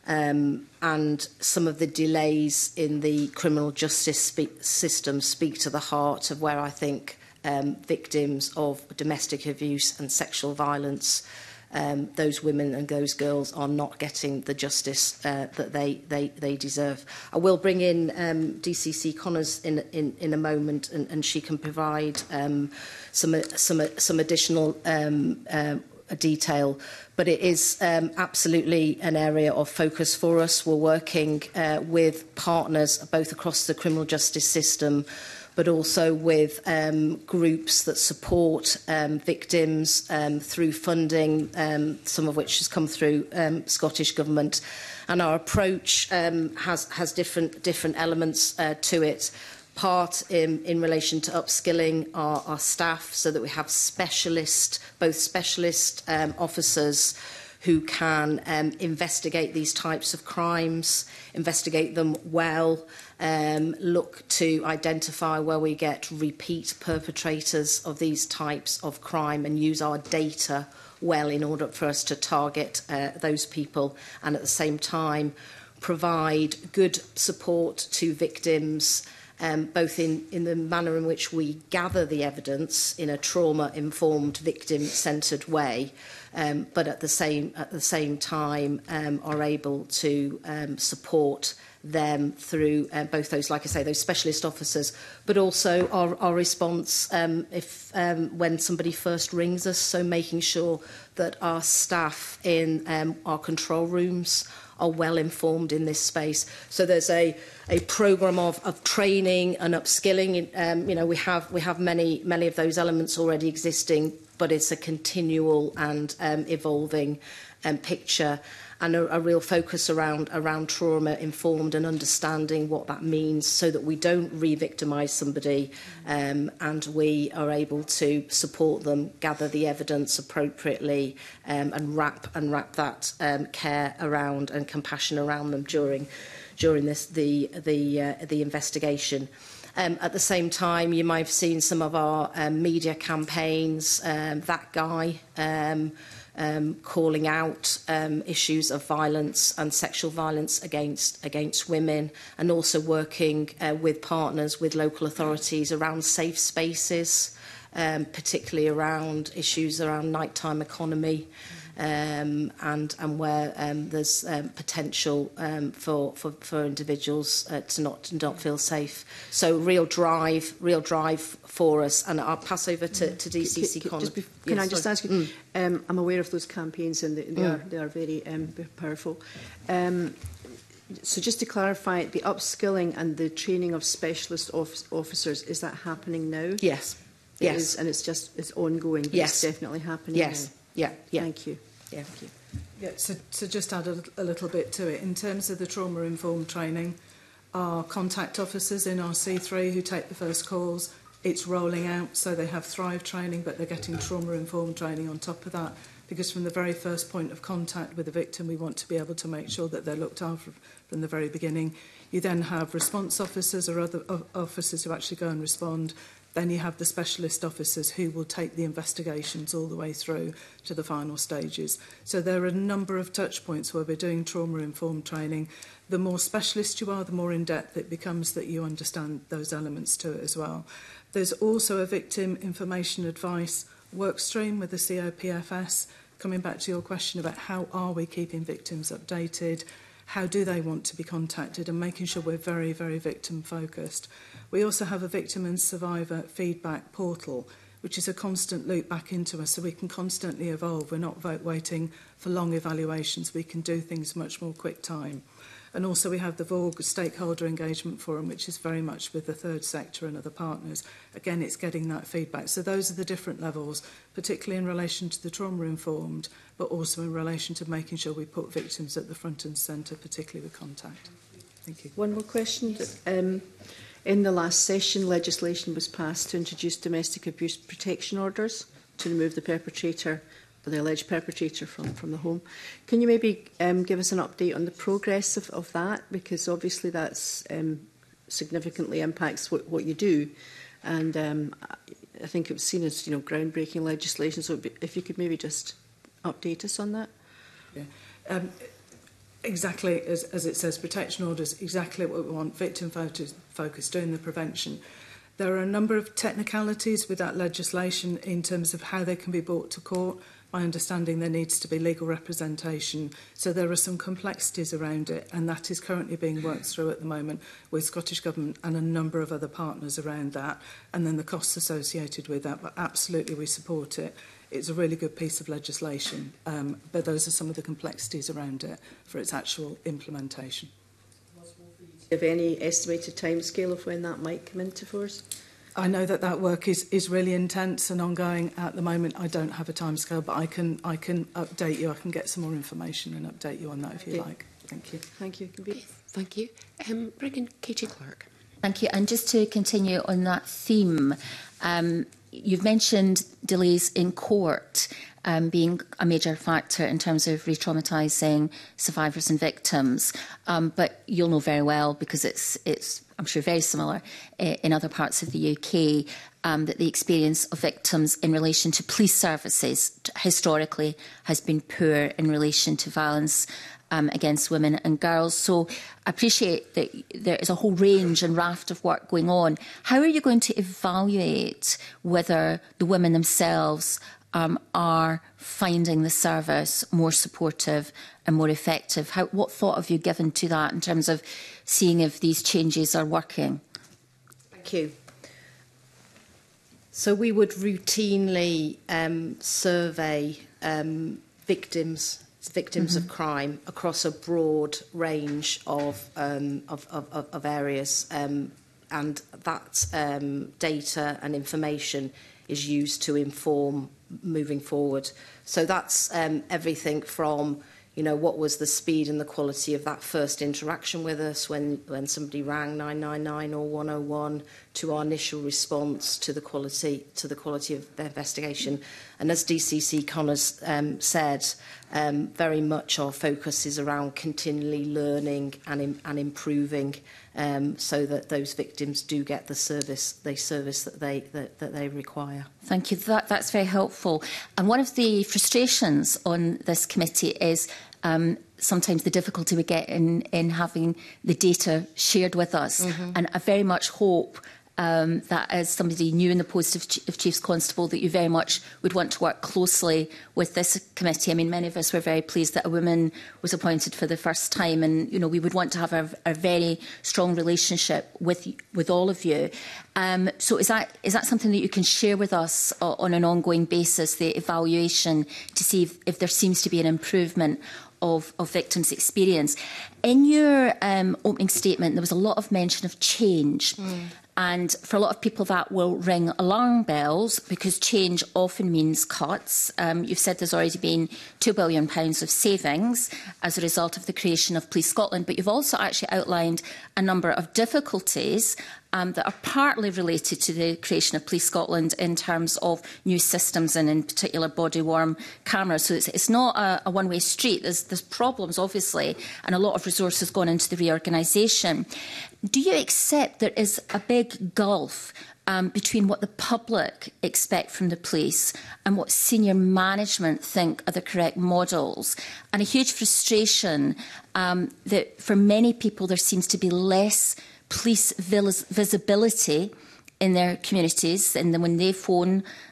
Um, and some of the delays in the criminal justice spe system speak to the heart of where I think um, victims of domestic abuse and sexual violence, um, those women and those girls are not getting the justice uh, that they, they, they deserve. I will bring in um, D C C Connors in, in, in a moment, and, and she can provide um, some, some, some additional um, um, detail, but it is um, absolutely an area of focus for us. We're working uh, with partners both across the criminal justice system, but also with um, groups that support um, victims um, through funding, um, some of which has come through um, Scottish Government. And our approach um, has, has different, different elements uh, to it. Part in, in relation to upskilling our, our staff so that we have specialist, both specialist um, officers who can um, investigate these types of crimes, investigate them well, um, look to identify where we get repeat perpetrators of these types of crime and use our data well in order for us to target uh, those people, and at the same time provide good support to victims, Um, both in, in the manner in which we gather the evidence in a trauma-informed, victim-centred way, um, but at the same at the same time um, are able to um, support them through uh, both those, like I say, those specialist officers, but also our, our response um, if um, when somebody first rings us. So making sure that our staff in um, our control rooms are well informed in this space. So there's a, a programme of, of training and upskilling. Um, you know, we have we have many many of those elements already existing, but it's a continual and um, evolving um, picture, and a, a real focus around around trauma informed and understanding what that means, so that we don't re-victimise somebody, um, and we are able to support them, gather the evidence appropriately, um, and wrap and wrap that um, care around and compassion around them during during this the the uh, the investigation. Um, at the same time, you might have seen some of our um, media campaigns. Um, that guy. Um, Um, calling out um, issues of violence and sexual violence against against women, and also working uh, with partners, with local authorities around safe spaces, um, particularly around issues around nighttime economy, um, and and where um, there's um, potential um, for, for for individuals uh, to not to not feel safe. So real drive, real drive for us. And I'll pass over to, to D C C Connor. Just can yes, I just sorry. ask you? Mm. Um, I'm aware of those campaigns, and they, they Mm. are they are very um, powerful. Um, so just to clarify, the upskilling and the training of specialist office, officers, is that happening now? Yes. It Yes. is, and it's just it's ongoing. But Yes. It's definitely happening. Yes. Now. Yeah. Yeah. Thank you. Yeah. Thank you. Yeah, so to just add a, a little bit to it, in terms of the trauma-informed training, our contact officers in our C three who take the first calls, it's rolling out, so they have Thrive training, but they're getting trauma-informed training on top of that, because from the very first point of contact with the victim, we want to be able to make sure that they're looked after from the very beginning. You then have response officers or other officers who actually go and respond. Then you have the specialist officers who will take the investigations all the way through to the final stages. So there are a number of touch points where we're doing trauma-informed training. The more specialist you are, the more in-depth it becomes that you understand those elements to it as well. There's also a victim information advice work stream with the C O P F S. Coming back to your question about how are we keeping victims updated, how do they want to be contacted, and making sure we're very, very victim focused. We also have a victim and survivor feedback portal, which is a constant loop back into us, so we can constantly evolve. We're not waiting for long evaluations. We can do things much more quick time. And also we have the V O G Stakeholder Engagement Forum, which is very much with the third sector and other partners. Again, it's getting that feedback. So those are the different levels, particularly in relation to the trauma-informed, but also in relation to making sure we put victims at the front and centre, particularly with contact. Thank you. One more question. Um, in the last session, legislation was passed to introduce domestic abuse protection orders to remove the perpetrator or the alleged perpetrator from, from the home. Can you maybe um, give us an update on the progress of, of that? Because obviously that's um, significantly impacts what, what you do. And um, I think it was seen as, you know, groundbreaking legislation. So if you could maybe just update us on that. Yeah. Um, exactly as, as it says, protection orders, exactly what we want, victim focus, focus, doing the prevention. There are a number of technicalities with that legislation in terms of how they can be brought to court. My understanding, there needs to be legal representation. So there are some complexities around it, and that is currently being worked through at the moment with Scottish Government and a number of other partners around that, and then the costs associated with that. But absolutely, we support it. It's a really good piece of legislation, um, but those are some of the complexities around it for its actual implementation. Do you have any estimated timescale of when that might come into force? I know that that work is, is really intense and ongoing at the moment. I don't have a timescale, but I can I can update you. I can get some more information and update you on that if you okay. like. Thank you. Thank you. Okay, thank you. Um, bring in Katie Clark. Thank you. And just to continue on that theme, um, you've mentioned delays in court um, being a major factor in terms of re-traumatising survivors and victims. Um, but you'll know very well, because it's, it's I'm sure, very similar uh, in other parts of the U K, um, that the experience of victims in relation to police services historically has been poor in relation to violence Um, against women and girls. So I appreciate that there is a whole range and raft of work going on. How are you going to evaluate whether the women themselves um, are finding the service more supportive and more effective? How, what thought have you given to that in terms of seeing if these changes are working? Thank you. So we would routinely um, survey um, victims victims mm-hmm. of crime across a broad range of um, of, of, of areas, um, and that um, data and information is used to inform moving forward. So that's um, everything from, you know, what was the speed and the quality of that first interaction with us when, when somebody rang nine nine nine or one oh one, to our initial response, to the quality to the quality of the investigation. And as D C C Connors um, said, um, very much our focus is around continually learning and, im and improving, um, so that those victims do get the service, the service that they that, that they require. Thank you. That, that's very helpful. And one of the frustrations on this committee is um, sometimes the difficulty we get in, in having the data shared with us. Mm-hmm. And I very much hope Um, that as somebody new in the post of, Ch of Chief's Constable, that you very much would want to work closely with this committee. I mean, many of us were very pleased that a woman was appointed for the first time, and, you know, we would want to have a, a very strong relationship with with all of you. Um, so is that is that something that you can share with us uh, on an ongoing basis, the evaluation, to see if, if there seems to be an improvement Of, of victims' experience? In your um, opening statement, there was a lot of mention of change. Mm. And for a lot of people, that will ring alarm bells, because change often means cuts. Um, you've said there's already been two billion pounds of savings as a result of the creation of Police Scotland, but you've also actually outlined a number of difficulties Um, that are partly related to the creation of Police Scotland in terms of new systems, and in particular body-worn cameras. So it's, it's not a, a one-way street. There's, there's problems, obviously, and a lot of resources gone into the reorganisation. Do you accept there is a big gulf um, between what the public expect from the police and what senior management think are the correct models? And a huge frustration um, that for many people there seems to be less police visibility in their communities, and then when they phone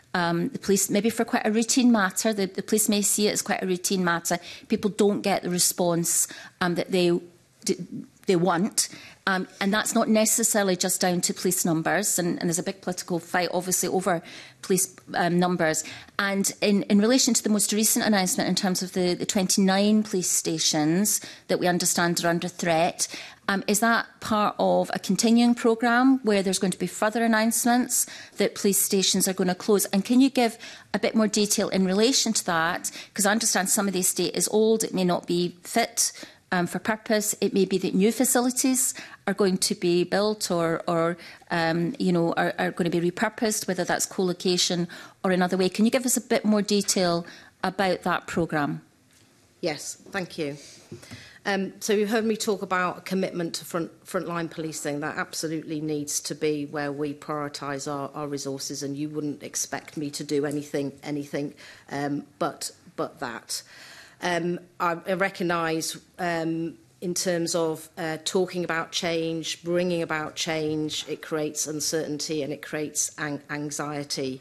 Um, the police, maybe for quite a routine matter, the, the police may see it as quite a routine matter. People don't get the response um, that they they want. Um, and that's not necessarily just down to police numbers, and, and there's a big political fight, obviously, over police um, numbers. And in, in relation to the most recent announcement in terms of the, the twenty-nine police stations that we understand are under threat, um, is that part of a continuing programme where there's going to be further announcements that police stations are going to close? And can you give a bit more detail in relation to that? Because I understand some of the estate is old, it may not be fit Um, for purpose. It may be that new facilities are going to be built or, or um, you know, are, are going to be repurposed, whether that's co-location or another way. Can you give us a bit more detail about that programme? Yes, thank you. Um, so you've heard me talk about a commitment to front, frontline policing. That absolutely needs to be where we prioritise our, our resources, and you wouldn't expect me to do anything, anything um, but, but that. Um, I, I recognise um, in terms of uh, talking about change, bringing about change, it creates uncertainty and it creates an anxiety.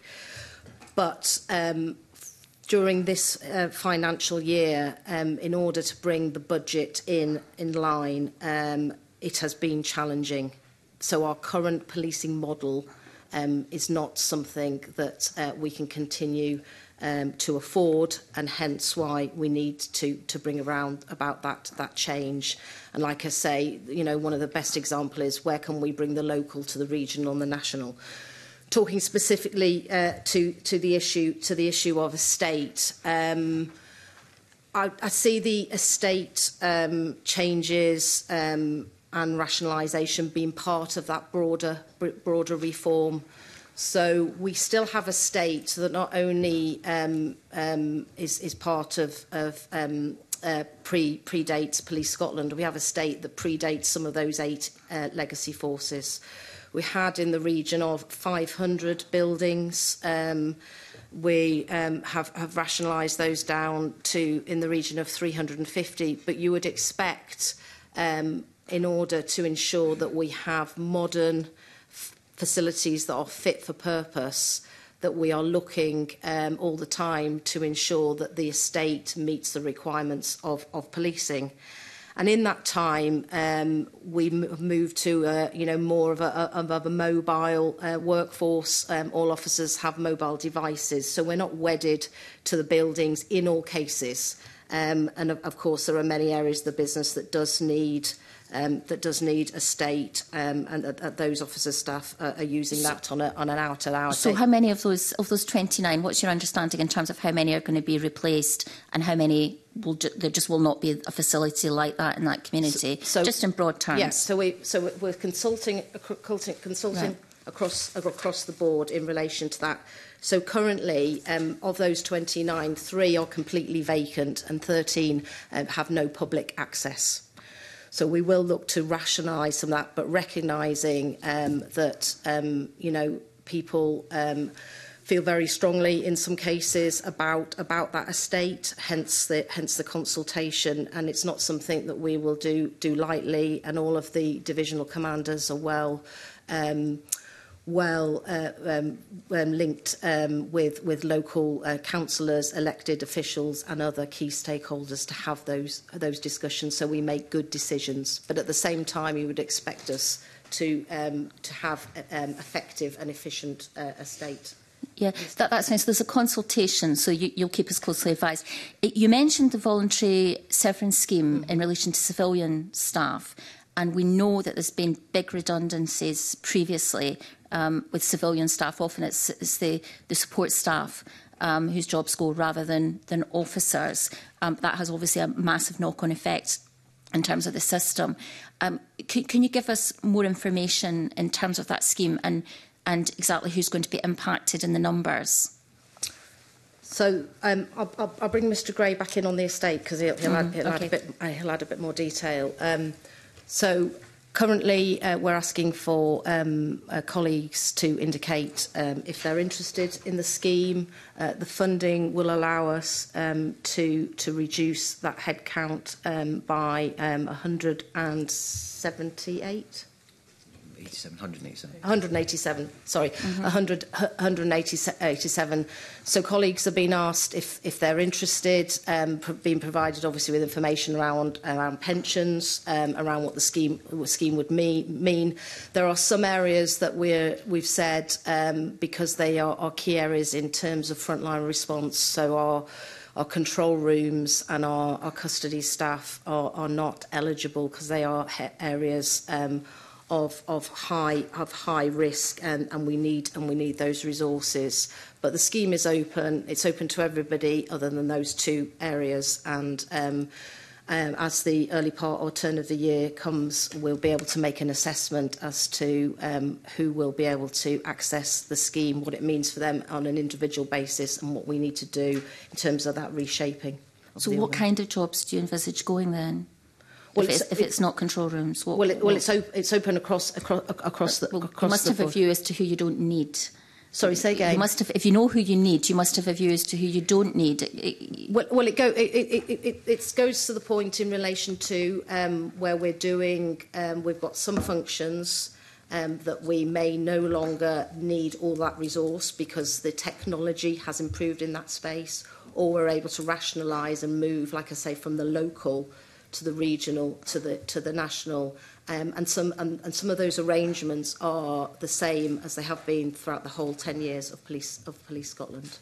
But um, during this uh, financial year, um, in order to bring the budget in, in line, um, it has been challenging. So our current policing model um, is not something that uh, we can continue Um, to afford, and hence why we need to to bring around about that that change. And like I say, you know, one of the best example is where can we bring the local to the regional and the national. Talking specifically uh, to to the issue to the issue of estate, um, I, I see the estate um, changes um, and rationalisation being part of that broader broader reform. So we still have a state that not only um, um, is, is part of, of um, uh, pre, predates Police Scotland, we have a state that predates some of those eight uh, legacy forces. We had in the region of five hundred buildings. Um, we um, have, have rationalised those down to in the region of three hundred fifty, but you would expect, um, in order to ensure that we have modern facilities that are fit for purpose, that we are looking um, all the time to ensure that the estate meets the requirements of, of policing. And in that time, um, we moved to uh, you know, more of a, of a mobile uh, workforce. Um, all officers have mobile devices, so we're not wedded to the buildings in all cases. Um, and of, of course, there are many areas of the business that does need Um, that does need a state, um, and uh, those officer staff uh, are using that on, a, on an hour-to-hour. So how many of those of those twenty-nine, what's your understanding in terms of how many are going to be replaced and how many will ju there just will not be a facility like that in that community? So, so just in broad terms. Yes, so, we, so we're consulting, consulting, consulting right. across, across the board in relation to that. So currently, um, of those twenty-nine, three are completely vacant and thirteen uh, have no public access. So we will look to rationalise some of that, but recognising um, that, um, you know, people um, feel very strongly in some cases about, about that estate, hence the, hence the consultation, and it's not something that we will do, do lightly, and all of the divisional commanders are well um, well uh, um, um, linked um, with, with local uh, councillors, elected officials and other key stakeholders to have those, those discussions so we make good decisions. But at the same time, you would expect us to, um, to have um, effective and efficient uh, estate. Yeah, that, that's nice. There's a consultation, so you, you'll keep us closely advised. It, you mentioned the voluntary severance scheme mm. in relation to civilian staff, and we know that there's been big redundancies previously um, with civilian staff. Often it's, it's the, the support staff um, whose jobs go rather than, than officers. Um, that has obviously a massive knock-on effect in terms of the system. Um, can, can you give us more information in terms of that scheme and, and exactly who's going to be impacted in the numbers? So um, I'll, I'll, I'll bring Mr Gray back in on the estate because he'll, he'll, mm, he'll, okay. uh, he'll add a bit more detail. Um, so currently uh, we're asking for um, uh, colleagues to indicate um, if they're interested in the scheme. Uh, the funding will allow us um, to, to reduce that headcount um, by um, one hundred seventy-eight. eighty-seven, one hundred eighty-seven. one hundred eighty-seven, sorry, mm-hmm. one hundred, one hundred eighty-seven. So colleagues have been asked if, if they're interested, um, pro being provided obviously with information around, around pensions, um, around what the scheme, what the scheme would mean, mean. There are some areas that we're, we've said, um, because they are, are key areas in terms of frontline response, so our Our control rooms and our, our custody staff are, are not eligible because they are areas um, of, of high of high risk, and, and we need and we need those resources. But the scheme is open; it's open to everybody other than those two areas. And um, um, as the early part or turn of the year comes, we'll be able to make an assessment as to um, who will be able to access the scheme, what it means for them on an individual basis, and what we need to do in terms of that reshaping. So what kind of jobs do you envisage going then? Well, if, it's, it's, if it's not control rooms? What, well, it, well what? it's, op it's open across, across, across the well, across You must the have board. a view as to who you don't need. Sorry, say again. You must have, if you know who you need, you must have a view as to who you don't need. Well, well it, go, it, it, it, it goes to the point in relation to um, where we're doing, um, we've got some functions um, that we may no longer need all that resource because the technology has improved in that space, or we're able to rationalise and move, like I say, from the local to the regional to the to the national. Um, and, some, and, and some of those arrangements are the same as they have been throughout the whole ten years of Police, of Police Scotland.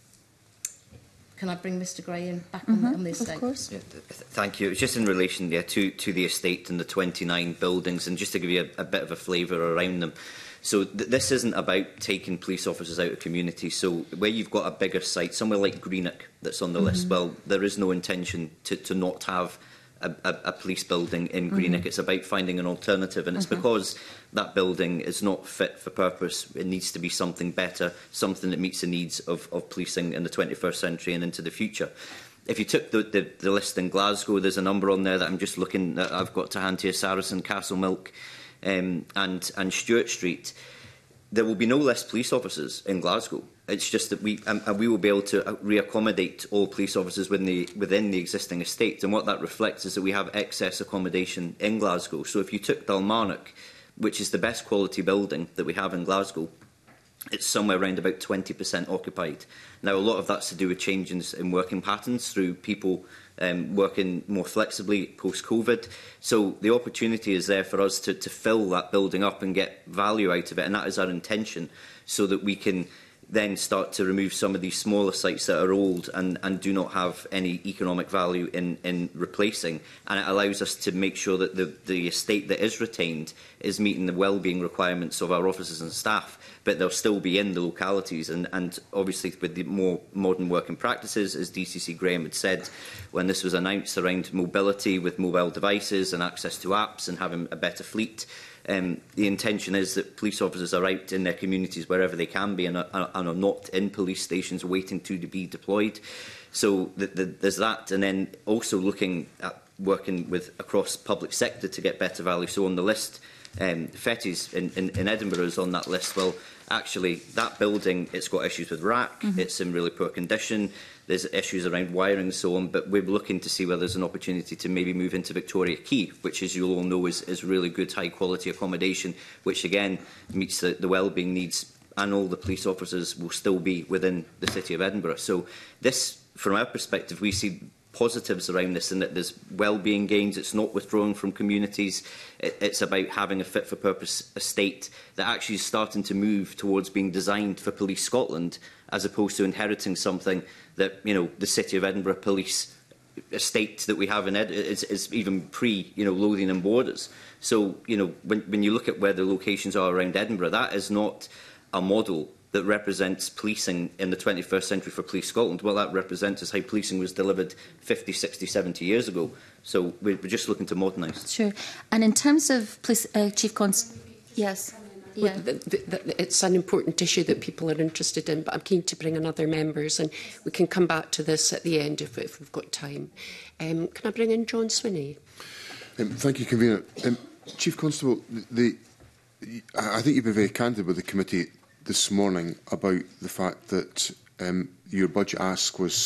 Can I bring Mr Gray in back mm-hmm, on, on this? Of course. Yeah, th thank you. It's just in relation yeah, to, to the estate and the twenty-nine buildings, and just to give you a, a bit of a flavour around them. So th this isn't about taking police officers out of community. So where you've got a bigger site, somewhere like Greenock that's on the mm-hmm. list, well, there is no intention to, to not have A, a, a police building in Greenock. Mm-hmm. It's about finding an alternative, and it's mm-hmm. because that building is not fit for purpose. It needs to be something better, something that meets the needs of, of policing in the twenty-first century and into the future. If you took the, the, the list in Glasgow, there's a number on there that I'm just looking at. I've got to hand to you: Saracen, Castlemilk, um, and, and Stewart Street. There will be no less police officers in Glasgow. It's just that we um, we will be able to re-accommodate all police officers within the, within the existing estate. And what that reflects is that we have excess accommodation in Glasgow. So if you took Dalmarnock, which is the best quality building that we have in Glasgow, it's somewhere around about twenty percent occupied. Now, a lot of that's to do with changes in working patterns through people um, working more flexibly post-COVID. So the opportunity is there for us to, to fill that building up and get value out of it, and that is our intention, so that we can then start to remove some of these smaller sites that are old and, and do not have any economic value in, in replacing. And it allows us to make sure that the, the estate that is retained is meeting the well-being requirements of our officers and staff, but they'll still be in the localities. And, and obviously with the more modern working practices, as D C C Graham had said, when this was announced around mobility with mobile devices and access to apps and having a better fleet, Um, the intention is that police officers are out in their communities wherever they can be, and are, and are not in police stations waiting to be deployed. So the, the, there's that, and then also looking at working with across public sector to get better value. So on the list, um, Fetties in, in, in Edinburgh is on that list. Well, actually, that building, it's got issues with R A C, mm-hmm. it's in really poor condition. There's issues around wiring and so on, but we're looking to see whether there's an opportunity to maybe move into Victoria Quay, which, as you'll all know, is, is really good, high-quality accommodation, which, again, meets the, the well-being needs, and all the police officers will still be within the City of Edinburgh. So this, from our perspective, we see positives around this, and that there's well-being gains. It's not withdrawing from communities. It, it's about having a fit-for-purpose estate that actually is starting to move towards being designed for Police Scotland, as opposed to inheriting something that, you know, the City of Edinburgh Police estate that we have in Ed is, is even pre, you know, Lothian and Borders. So, you know, when, when you look at where the locations are around Edinburgh, that is not a model that represents policing in the twenty-first century for Police Scotland. What that represents is how policing was delivered fifty, sixty, seventy years ago. So we're just looking to modernise. Sure. And in terms of police, uh, Chief Constable, yes. Yeah. The, the, the, it's an important issue that people are interested in, but I'm keen to bring in other members, and we can come back to this at the end if, if we've got time. Um, can I bring in John Swinney? Um, thank you, Convener. Um, Chief Constable, the, the, I think you've been very candid with the committee this morning about the fact that um, your budget ask was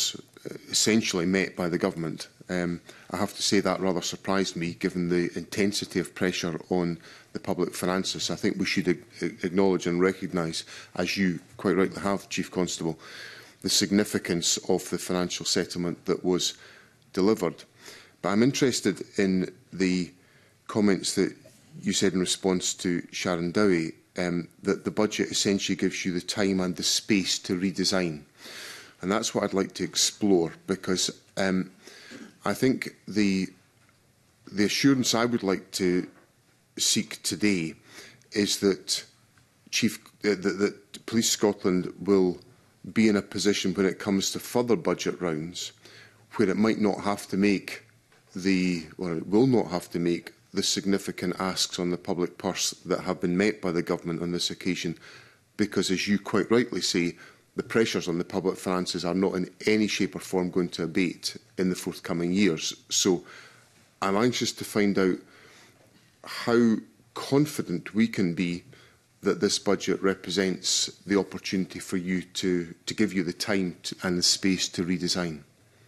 essentially met by the government. Um, I have to say that rather surprised me, given the intensity of pressure on the public finances. I think we should acknowledge and recognise, as you quite rightly have, Chief Constable, the significance of the financial settlement that was delivered. But I'm interested in the comments that you said in response to Sharon Dowie, um, that the budget essentially gives you the time and the space to redesign. And that's what I'd like to explore, because um, I think the, the assurance I would like to seek today is that, Chief, uh, that, that Police Scotland will be in a position when it comes to further budget rounds where it might not have to make the, or it will not have to make the significant asks on the public purse that have been met by the government on this occasion, because, as you quite rightly say, the pressures on the public finances are not in any shape or form going to abate in the forthcoming years. So I'm anxious to find out how confident we can be that this budget represents the opportunity for you to, to give you the time to, and the space to redesign.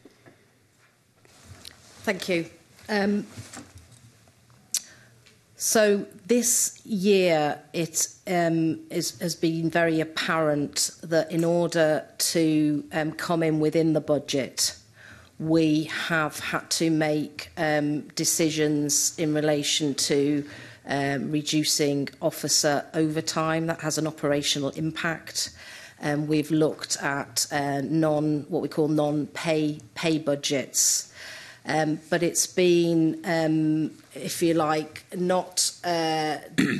Thank you. Um, so this year it um, is, has been very apparent that in order to um, come in within the budget, we have had to make um, decisions in relation to um, reducing officer overtime. That has an operational impact. Um, we've looked at uh, non, what we call non-pay pay budgets. Um, but it's been, um, if you like, not, uh,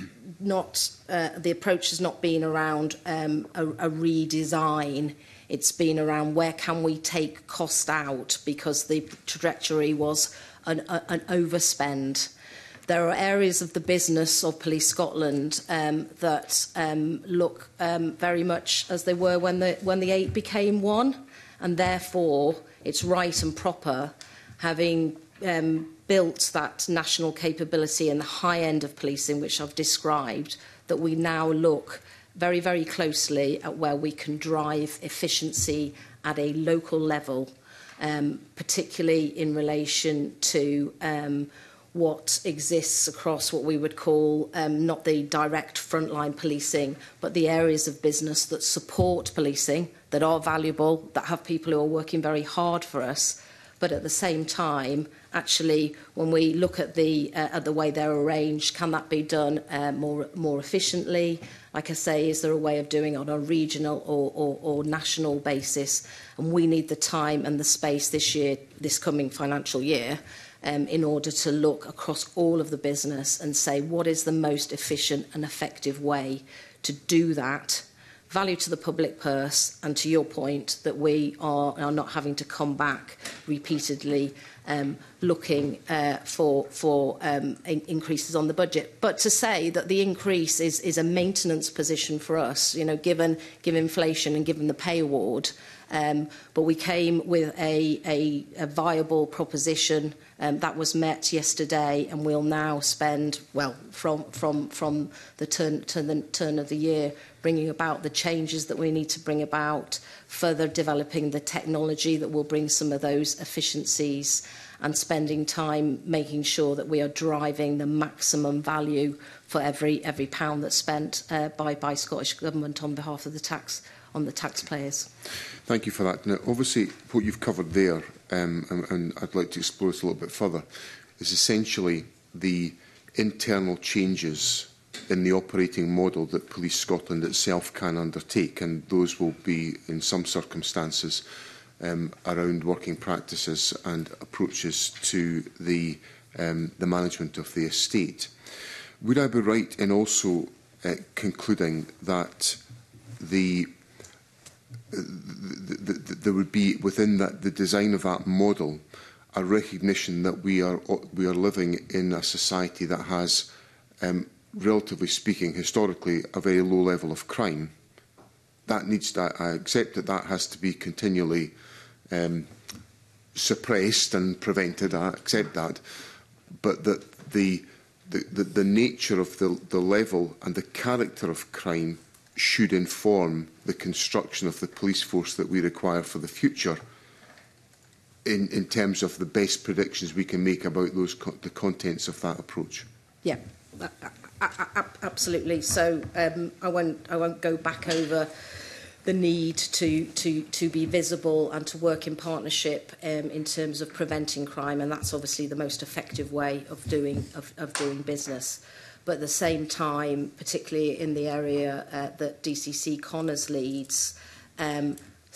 not uh, the approach has not been around um, a, a redesign. It's been around where can we take cost out, because the trajectory was an, a, an overspend. There are areas of the business of Police Scotland um, that um, look um, very much as they were when the, when the eight became one, and therefore it's right and proper, having um, built that national capability in the high end of policing, which I've described, that we now look very, very closely at where we can drive efficiency at a local level, um, particularly in relation to um, what exists across what we would call um, not the direct frontline policing, but the areas of business that support policing, that are valuable, that have people who are working very hard for us. But at the same time, actually, when we look at the uh, at the way they're arranged, can that be done uh, more more efficiently? Like I say, is there a way of doing it on a regional or, or, or national basis? And we need the time and the space this year, this coming financial year, um, in order to look across all of the business and say what is the most efficient and effective way to do that. Value to the public purse, and to your point that we are, are not having to come back repeatedly um, looking uh, for, for um, in increases on the budget. But to say that the increase is, is a maintenance position for us, you know, given, given inflation and given the pay award, um, but we came with a, a, a viable proposition um, that was met yesterday, and we'll now spend, well, from, from, from the turn, to the turn of the year, bringing about the changes that we need to bring about, further developing the technology that will bring some of those efficiencies, and spending time making sure that we are driving the maximum value for every every pound that's spent uh, by by Scottish Government on behalf of the tax on the taxpayers. Thank you for that. Now, obviously, what you've covered there, um, and, and I'd like to explore this a little bit further, is essentially the internal changes in the operating model that Police Scotland itself can undertake, and those will be, in some circumstances, um, around working practices and approaches to the, um, the management of the estate. Would I be right in also uh, concluding that the, the, the, the, there would be, within that, the design of that model, a recognition that we are, we are living in a society that has um, relatively speaking, historically, a very low level of crime? That needs to, I accept that that has to be continually um, suppressed and prevented, I accept that, but that the, the, the, the nature of the, the level and the character of crime should inform the construction of the police force that we require for the future, in, in terms of the best predictions we can make about those co the contents of that approach. Yeah, absolutely. So um, I won't I won't go back over the need to to to be visible and to work in partnership um, in terms of preventing crime, and that's obviously the most effective way of doing of, of doing business. But at the same time, particularly in the area uh, that D C C Connors leads, um,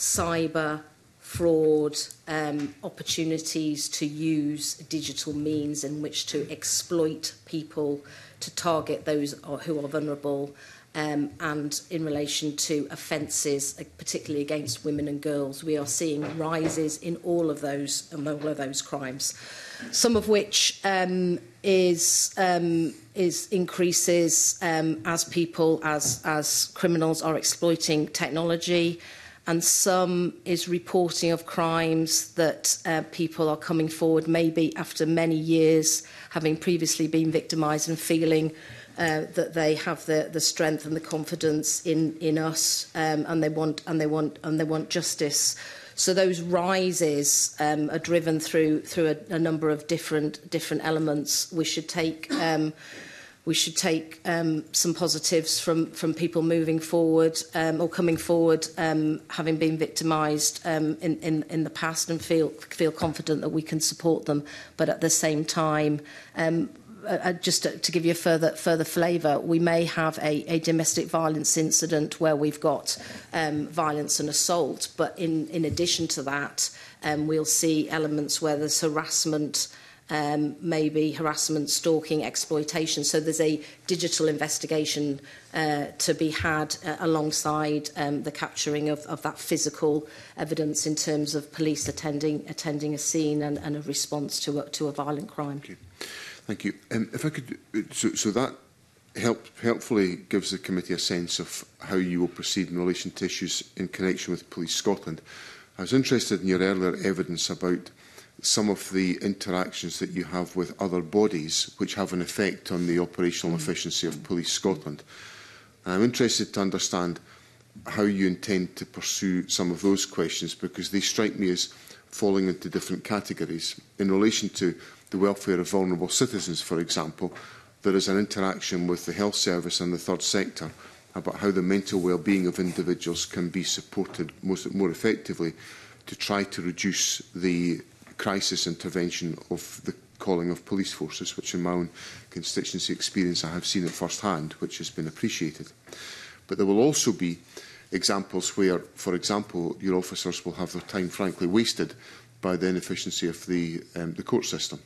cyber fraud, um, opportunities to use digital means in which to exploit people, to target those who are vulnerable, um, and in relation to offences, particularly against women and girls, we are seeing rises in all of those, in all of those crimes. Some of which um, is um, is increases um, as people, as as criminals are exploiting technology. And some is reporting of crimes that uh, people are coming forward, maybe after many years, having previously been victimised and feeling uh, that they have the, the strength and the confidence in in us, um, and they want and they want and they want justice. So those rises um, are driven through through a, a number of different different elements. We should take. Um, We should take um, some positives from, from people moving forward um, or coming forward, um, having been victimised um, in, in, in the past, and feel feel confident that we can support them. But at the same time, um, uh, just to, to give you a further further flavour, we may have a, a domestic violence incident where we've got um, violence and assault. But in, in addition to that, um, we'll see elements where there's harassment. Um, maybe harassment, stalking, exploitation. So there's a digital investigation uh, to be had uh, alongside um, the capturing of, of that physical evidence in terms of police attending attending a scene and, and a response to a, to a violent crime. Okay. Thank you. Um, if I could, so, so that help, helpfully gives the committee a sense of how you will proceed in relation to issues in connection with Police Scotland. I was interested in your earlier evidence about some of the interactions that you have with other bodies which have an effect on the operational efficiency of Police Scotland. And I'm interested to understand how you intend to pursue some of those questions, because they strike me as falling into different categories. In relation to the welfare of vulnerable citizens, for example, there is an interaction with the health service and the third sector about how the mental well-being of individuals can be supported most, more effectively to try to reduce the crisis intervention of the calling of police forces, which in my own constituency experience I have seen at first hand, which has been appreciated. But there will also be examples where, for example, your officers will have their time frankly wasted by the inefficiency of the, um, the court system.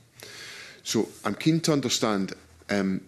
So I'm keen to understand, um,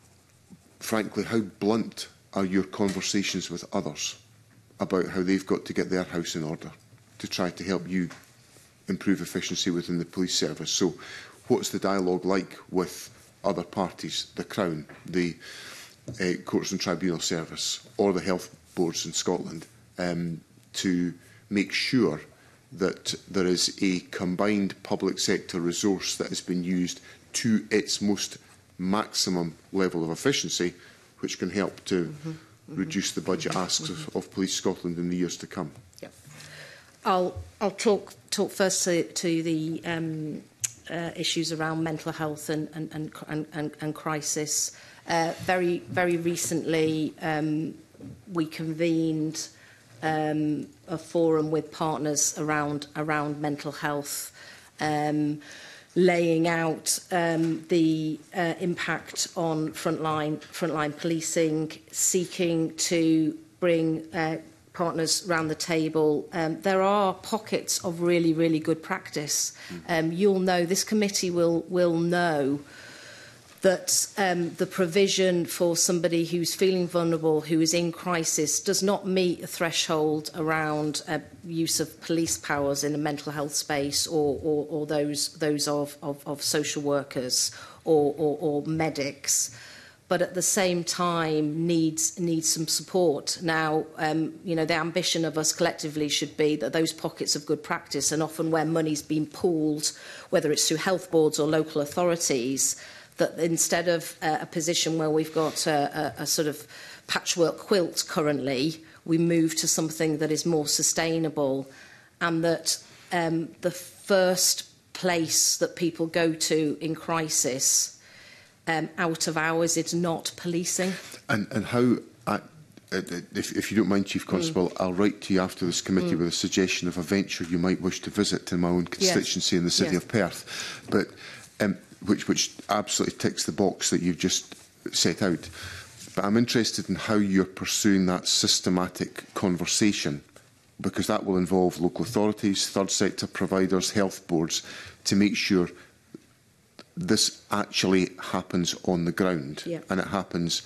frankly, how blunt are your conversations with others about how they've got to get their house in order to try to help you improve efficiency within the police service. So what's the dialogue like with other parties, the Crown, the uh, Courts and Tribunal Service or the health boards in Scotland, um, to make sure that there is a combined public sector resource that has been used to its most maximum level of efficiency, which can help to mm-hmm. Mm-hmm. reduce the budget asks mm-hmm. of, of Police Scotland in the years to come? Yeah. I'll, I'll talk, talk first to, to the um, uh, issues around mental health and, and, and, and, and crisis. Uh, very, very recently, um, we convened um, a forum with partners around, around mental health, um, laying out um, the uh, impact on frontline, frontline policing, seeking to bring uh, partners around the table. Um, there are pockets of really, really good practice. Um, you'll know, this committee will, will know that um, the provision for somebody who's feeling vulnerable, who is in crisis, does not meet a threshold around uh, use of police powers in a mental health space, or, or, or those, those of, of, of social workers or, or, or medics, but at the same time needs, needs some support. Now, um, you know, the ambition of us collectively should be that those pockets of good practice, and often where money's been pooled, whether it's through health boards or local authorities, that instead of uh, a position where we've got a, a, a sort of patchwork quilt currently, we move to something that is more sustainable, and that um, the first place that people go to in crisis um, out of hours. It's not policing. And, and how, uh, if, if you don't mind, Chief Constable, mm. I'll write to you after this committee mm. with a suggestion of a venture you might wish to visit in my own constituency yes. in the city yes. of Perth, but um, which, which absolutely ticks the box that you've just set out. But I'm interested in how you're pursuing that systematic conversation, because that will involve local authorities, third sector providers, health boards, to make sure this actually happens on the ground, yeah. and it happens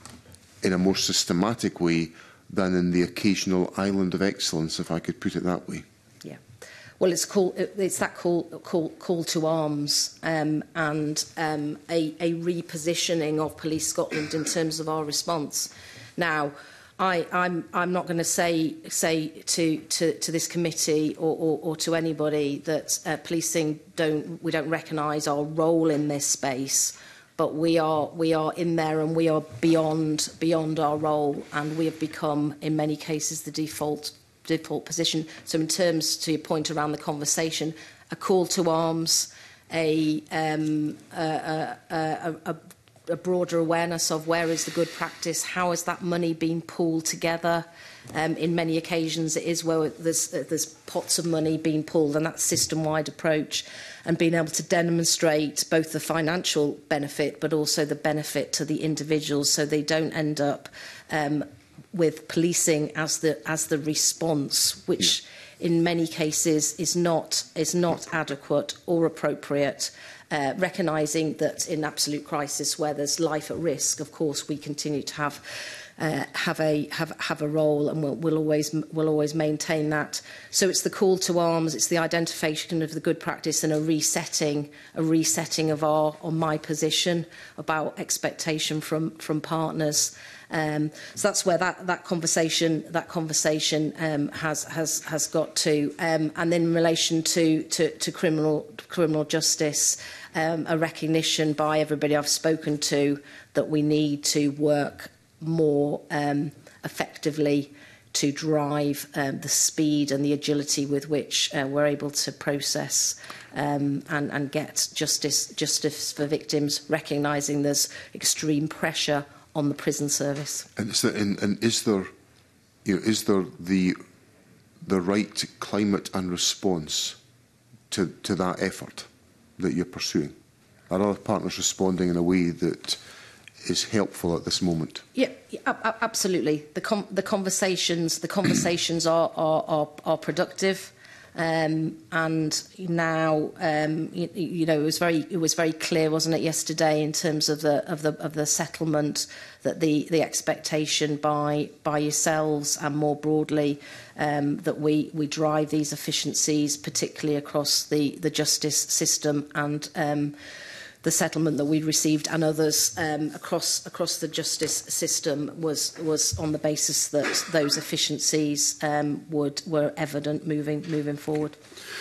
in a more systematic way than in the occasional island of excellence, if I could put it that way. Yeah. Well, it's call, it's that call, call, call to arms um, and um, a, a repositioning of Police Scotland in terms of our response. Now, I, I'm, I'm not going to say say to, to, to this committee or, or, or to anybody that uh, policing don't we don't recognise our role in this space, but we are we are in there and we are beyond beyond our role, and we have become in many cases the default default position. So, in terms to your point around the conversation, a call to arms, a um, a, a, a, a a broader awareness of where is the good practice, how is that money being pooled together. Um, in many occasions, it is where there's, uh, there's pots of money being pulled, and that system-wide approach, and being able to demonstrate both the financial benefit but also the benefit to the individuals, so they don't end up um, with policing as the as the response, which in many cases is not is not adequate or appropriate. Uh, recognising that in absolute crisis where there's life at risk, of course, we continue to have uh, have a have have a role, and we'll, we'll always we'll always maintain that. So it's the call to arms, it's the identification of the good practice, and a resetting a resetting of our on my position about expectation from from partners. Um, so that's where that, that conversation that conversation um, has has has got to. Um, and then in relation to to, to criminal criminal justice, um, a recognition by everybody I've spoken to that we need to work more um, effectively to drive um, the speed and the agility with which uh, we're able to process um, and, and get justice justice for victims, recognising there's extreme pressure on the prison service. And is there, and, and is there, you know, is there the the right climate and response to to that effort that you're pursuing? Are other partners responding in a way that is helpful at this moment? Yeah, yeah absolutely. The com the conversations the conversations are are are, are productive. Um, and now, um, you, you know, it was very, it was very clear, wasn't it, yesterday, in terms of the of the of the settlement, that the the expectation by by yourselves and more broadly um, that we we drive these efficiencies, particularly across the the justice system, and um, the settlement that we received and others um, across across the justice system was was on the basis that those efficiencies um, would were evident moving moving forward.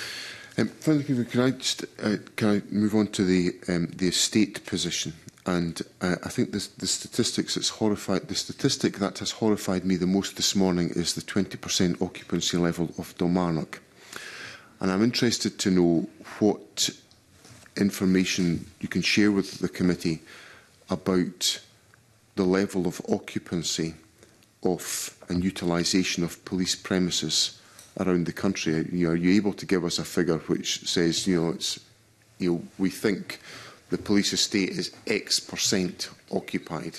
Um, can I just uh, can I move on to the um, the estate position? And uh, I think this, the statistics that's horrified the statistic that has horrified me the most this morning is the twenty percent occupancy level of Dalmarnock, and I'm interested to know what information you can share with the committee about the level of occupancy of and utilisation of police premises around the country. You know, are you able to give us a figure which says, you know, it's, you know, we think the police estate is X percent occupied?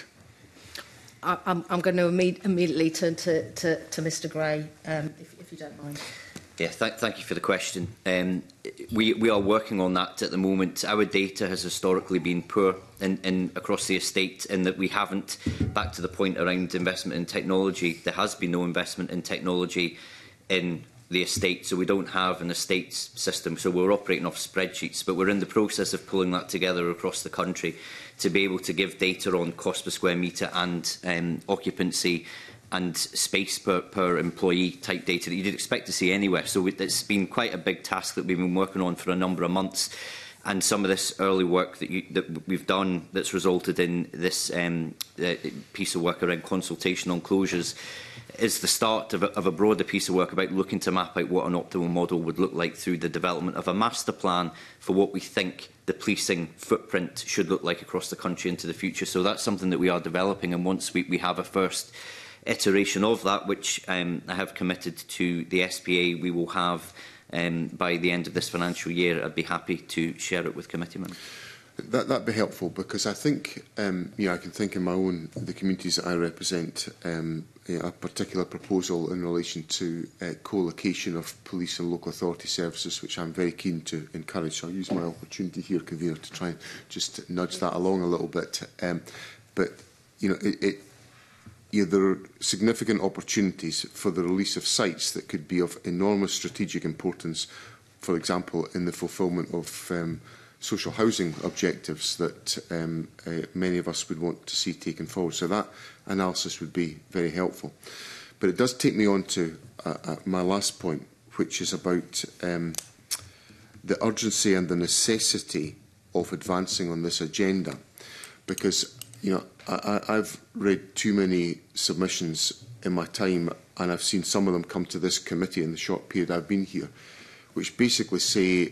I, I'm, I'm going to imme immediately turn to, to, to Mr Gray, um, if, if you don't mind. Yeah, th thank you for the question. Um, we, we are working on that at the moment. Our data has historically been poor in, in, across the estate, in that we haven't, back to the point around investment in technology, there has been no investment in technology in the estate, so we don't have an estates system, so we're operating off spreadsheets, but we're in the process of pulling that together across the country to be able to give data on cost per square metre and um, occupancy and space per, per employee type data that you'd expect to see anywhere. So it's been quite a big task that we've been working on for a number of months. and some of this early work that, you, that we've done that's resulted in this um, uh, piece of work around consultation on closures is the start of a, of a broader piece of work about looking to map out what an optimal model would look like through the development of a master plan for what we think the policing footprint should look like across the country into the future. So that's something that we are developing, and once we, we have a first iteration of that, which um, I have committed to the S P A, we will have um, by the end of this financial year. I'd be happy to share it with committee members. That that'd be helpful, because I think um, you know I can think in my own the communities that I represent, um, you know, a particular proposal in relation to uh, co-location of police and local authority services, which I'm very keen to encourage. So I'll use my opportunity here, convener, to try and just nudge that along a little bit. Um, but you know, it, it you know, there are significant opportunities for the release of sites that could be of enormous strategic importance. For example, in the fulfilment of um, social housing objectives that um, uh, many of us would want to see taken forward. So that analysis would be very helpful. But it does take me on to uh, uh, my last point, which is about um, the urgency and the necessity of advancing on this agenda. Because, you know, I, I've read too many submissions in my time, and I've seen some of them come to this committee in the short period I've been here, which basically say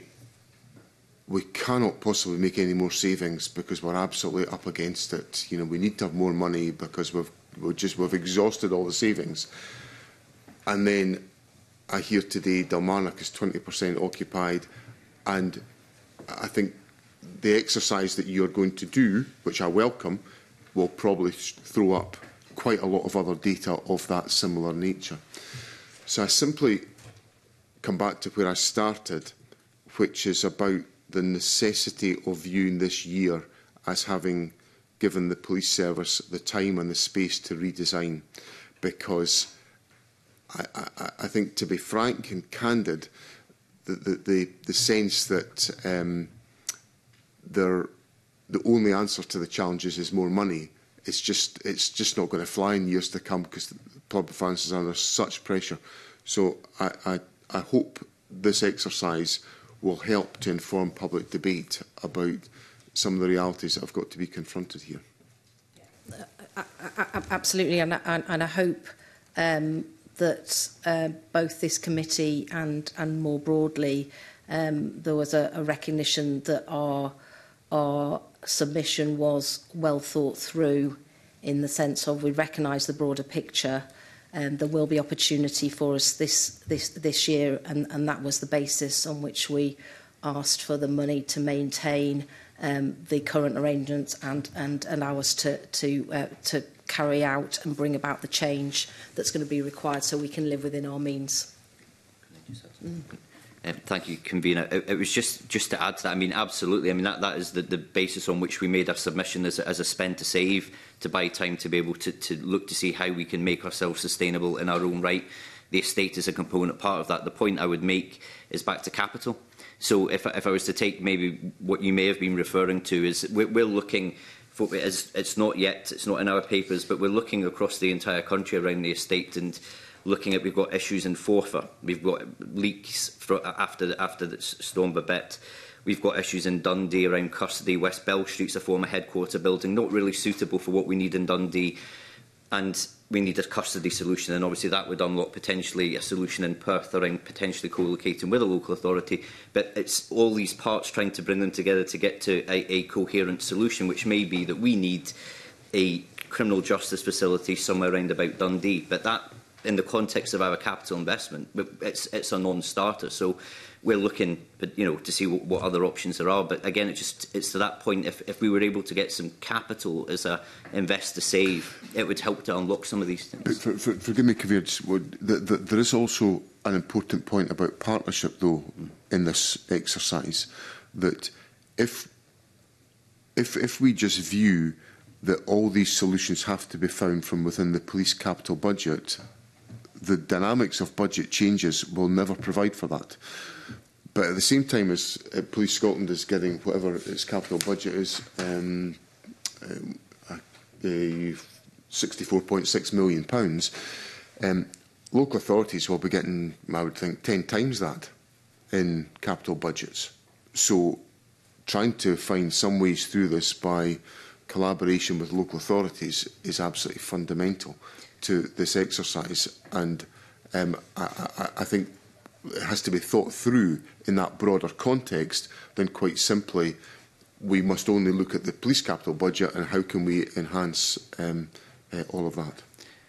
we cannot possibly make any more savings because we're absolutely up against it. You know, we need to have more money because we've we've just we've exhausted all the savings. And then I hear today Dalmarnock is twenty percent occupied, and I think the exercise that you're going to do, which I welcome, will probably throw up quite a lot of other data of that similar nature. So I simply come back to where I started, which is about the necessity of viewing this year as having given the police service the time and the space to redesign, because I, I, I think, to be frank and candid, the, the, the, the sense that um, the only answer to the challenges is more money, it's just, it's just not going to fly in years to come, because the public finances are under such pressure. So I, I, I hope this exercise will help to inform public debate about some of the realities that have got to be confronted here. Uh, absolutely, and, and, and I hope um, that uh, both this committee and, and more broadly, um, there was a, a recognition that our, our submission was well thought through, in the sense of we recognise the broader picture. Um, there will be opportunity for us this this this year, and, and that was the basis on which we asked for the money to maintain um, the current arrangements and and allow us to to uh, to carry out and bring about the change that's going to be required, so we can live within our means. Mm. Um, thank you, convener. It, it was just just to add to that. I mean, absolutely. I mean, that that is the, the basis on which we made our submission as a, as a spend to save, to buy time to be able to, to look to see how we can make ourselves sustainable in our own right. The estate is a component part of that. The point I would make is back to capital. So if if I was to take maybe what you may have been referring to, is we're, we're looking for, it's, it's not yet, it's not in our papers, but we're looking across the entire country around the estate, and looking at, we've got issues in Forfar, we've got leaks for, after the, after the storm Babette, we've got issues in Dundee around custody. West Bell Street's a former headquarter building, not really suitable for what we need in Dundee, and we need a custody solution, and obviously that would unlock potentially a solution in Perth around potentially co-locating with a local authority. But it's all these parts trying to bring them together to get to a, a coherent solution, which may be that we need a criminal justice facility somewhere around about Dundee, but that, in the context of our capital investment, it's, it's a non-starter. So we're looking, you know, to see what, what other options there are. But again, it just, it's to that point, if, if we were able to get some capital as a invest to save, it would help to unlock some of these things. For, for, forgive me, Kavir, the, the, there is also an important point about partnership, though, in this exercise, that if, if, if we just view that all these solutions have to be found from within the police capital budget, the dynamics of budget changes will never provide for that. But at the same time as uh, Police Scotland is getting whatever its capital budget is, um, uh, uh, sixty-four point six million pounds, um, local authorities will be getting, I would think, ten times that in capital budgets. So trying to find some ways through this by collaboration with local authorities is absolutely fundamental to this exercise, and um, I, I, I think it has to be thought through in that broader context than quite simply we must only look at the police capital budget and how can we enhance um, uh, all of that.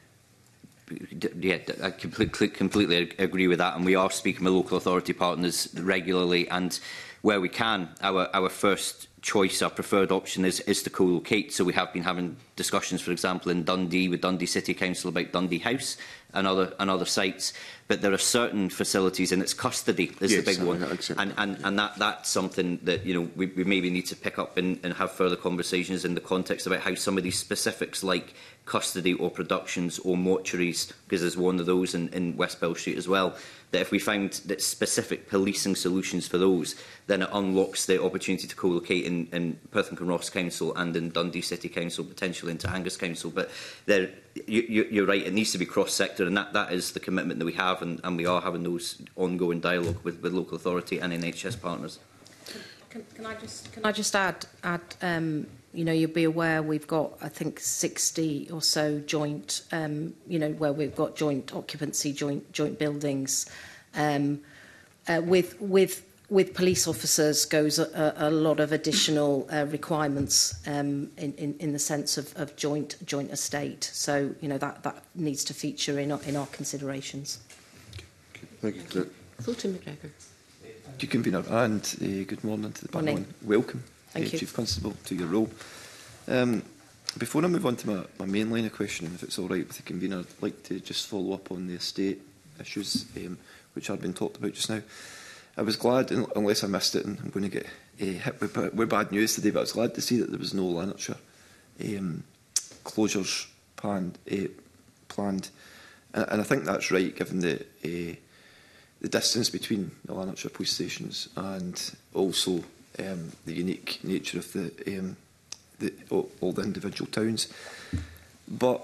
Yeah, I completely, completely agree with that, and we are speaking with local authority partners regularly, and where we can, our, our first choice, our preferred option is, is to co-locate. So we have been having discussions, for example, in Dundee with Dundee City Council about Dundee House and other, and other sites. But there are certain facilities, and it's custody is yes, the big I, one. I accept and that. and, and that, that's something that you know we, we maybe need to pick up and, and have further conversations in the context about how some of these specifics like custody or productions or mortuaries, because there's one of those in, in West Bell Street as well, that if we found that specific policing solutions for those, then it unlocks the opportunity to co-locate in, in Perth and Ross Council and in Dundee City Council, potentially into Angus Council. But there, you, you, you're right, it needs to be cross-sector, and that, that is the commitment that we have, and, and we are having those ongoing dialogue with, with local authority and N H S partners. Can, can I just can I just add add um, you know, you'll be aware we've got I think sixty or so joint um, you know, where we've got joint occupancy, joint joint buildings. Um, uh, with with with police officers goes a, a lot of additional uh, requirements um, in, in in the sense of, of joint joint estate. So you know that that needs to feature in our, in our considerations. Thank you. Thank you. Fulton McGregor. Thank you, Convener, and uh, good morning to the panel. Morning. And welcome, Thank uh, you. Chief Constable, to your role. Um, before I move on to my, my main line of questioning, if it's all right with the Convener, I'd like to just follow up on the estate issues um, which have been talked about just now. I was glad, unless I missed it, and I'm going to get uh, hit with, with bad news today, but I was glad to see that there was no Lanarkshire um, closures planned. Uh, planned. And, and I think that's right, given the uh, the distance between the Lanarkshire police stations and also um, the unique nature of the, um, the all, all the individual towns. But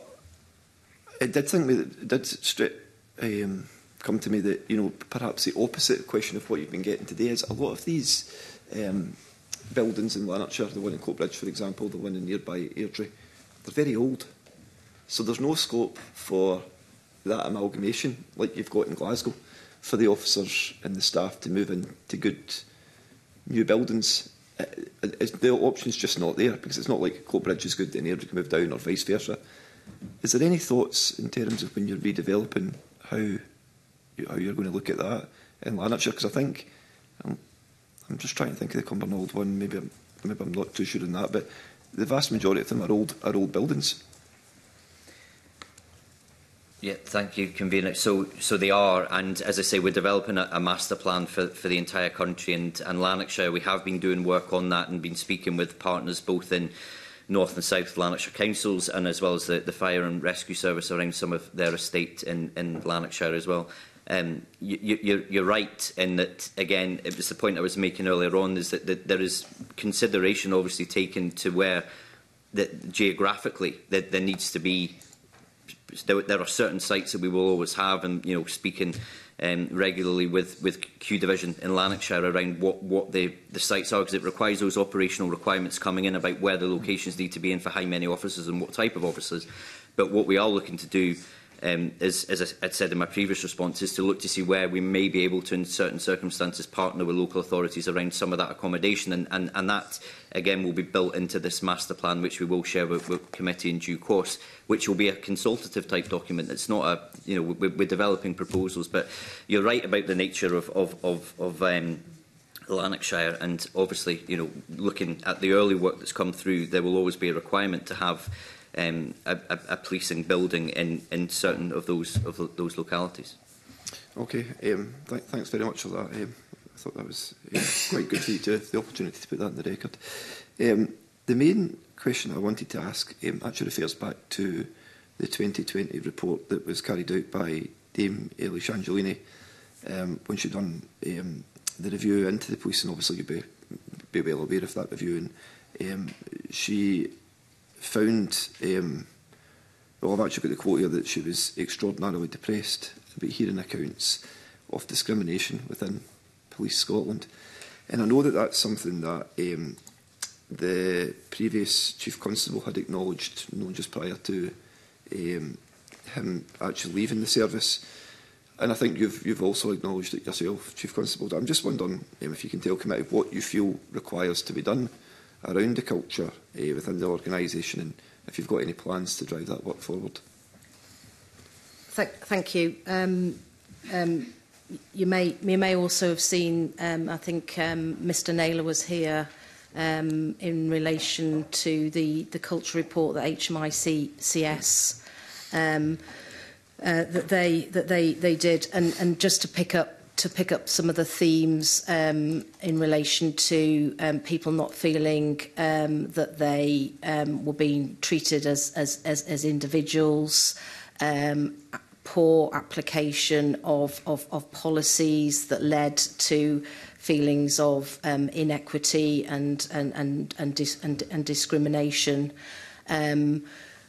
it did think me that it did straight um, come to me that you know perhaps the opposite question of what you've been getting today is a lot of these um, buildings in Lanarkshire, the one in Coatbridge, for example, the one in nearby Airdrie, they're very old. So there's no scope for that amalgamation like you've got in Glasgow, for the officers and the staff to move into good new buildings. Uh, the option's just not there, because it's not like Coatbridge is good and Airdrie can move down or vice versa. Is there any thoughts in terms of when you're redeveloping how, you, how you're going to look at that in Lanarkshire? Because I think, I'm, I'm just trying to think of the Cumbernauld one, maybe I'm, maybe I'm not too sure on that, but the vast majority of them are old, are old buildings. Yeah, thank you, Convener. So, so they are, and as I say, we're developing a, a master plan for, for the entire country, and, and Lanarkshire, we have been doing work on that and been speaking with partners both in North and South Lanarkshire councils, and as well as the, the Fire and Rescue Service around some of their estate in, in Lanarkshire as well. Um, you, you're, you're right in that, again, it was the point I was making earlier on, is that, that there is consideration obviously taken to where, that geographically, that there needs to be There, there are certain sites that we will always have, and you know, speaking um, regularly with with Q Division in Lanarkshire around what what the the sites are, because it requires those operational requirements coming in about where the locations need to be and for how many officers and what type of officers. But what we are looking to do um, is, as I had said in my previous response, is to look to see where we may be able to, in certain circumstances, partner with local authorities around some of that accommodation, and and, and that again will be built into this master plan, which we will share with, with committee in due course, which will be a consultative type document. It's not a, you know, we're, we're developing proposals, but you're right about the nature of, of, of, of um, Lanarkshire, and obviously, you know, looking at the early work that's come through, there will always be a requirement to have um, a, a, a policing building in, in certain of those, of those localities. Okay, um, th thanks very much for that. Um, I thought that was uh, quite good for you to have the opportunity to put that on the record. Um, the main question I wanted to ask um, actually refers back to the twenty twenty report that was carried out by Dame Ellie Shangelini um, when she'd done um, the review into the police, and obviously you'll be, be well aware of that review. And um, she found, um, well, I've actually got the quote here, that she was extraordinarily depressed about hearing accounts of discrimination within Police Scotland. And I know that that's something that um, the previous Chief Constable had acknowledged, you know, just prior to um, him actually leaving the service. And I think you've, you've also acknowledged it yourself, Chief Constable. I'm just wondering um, if you can tell committee what you feel requires to be done around the culture uh, within the organisation, and if you've got any plans to drive that work forward. Thank, thank you. Um, um, you may you may also have seen, um, I think um, Mr Naylor was here um, in relation to the, the culture report that H M I C S um, uh, that they that they they did, and, and just to pick up to pick up some of the themes um, in relation to um, people not feeling um, that they um, were being treated as as as, as individuals. Um, poor application of, of, of policies that led to feelings of um, inequity and and and and, dis and, and discrimination. Um,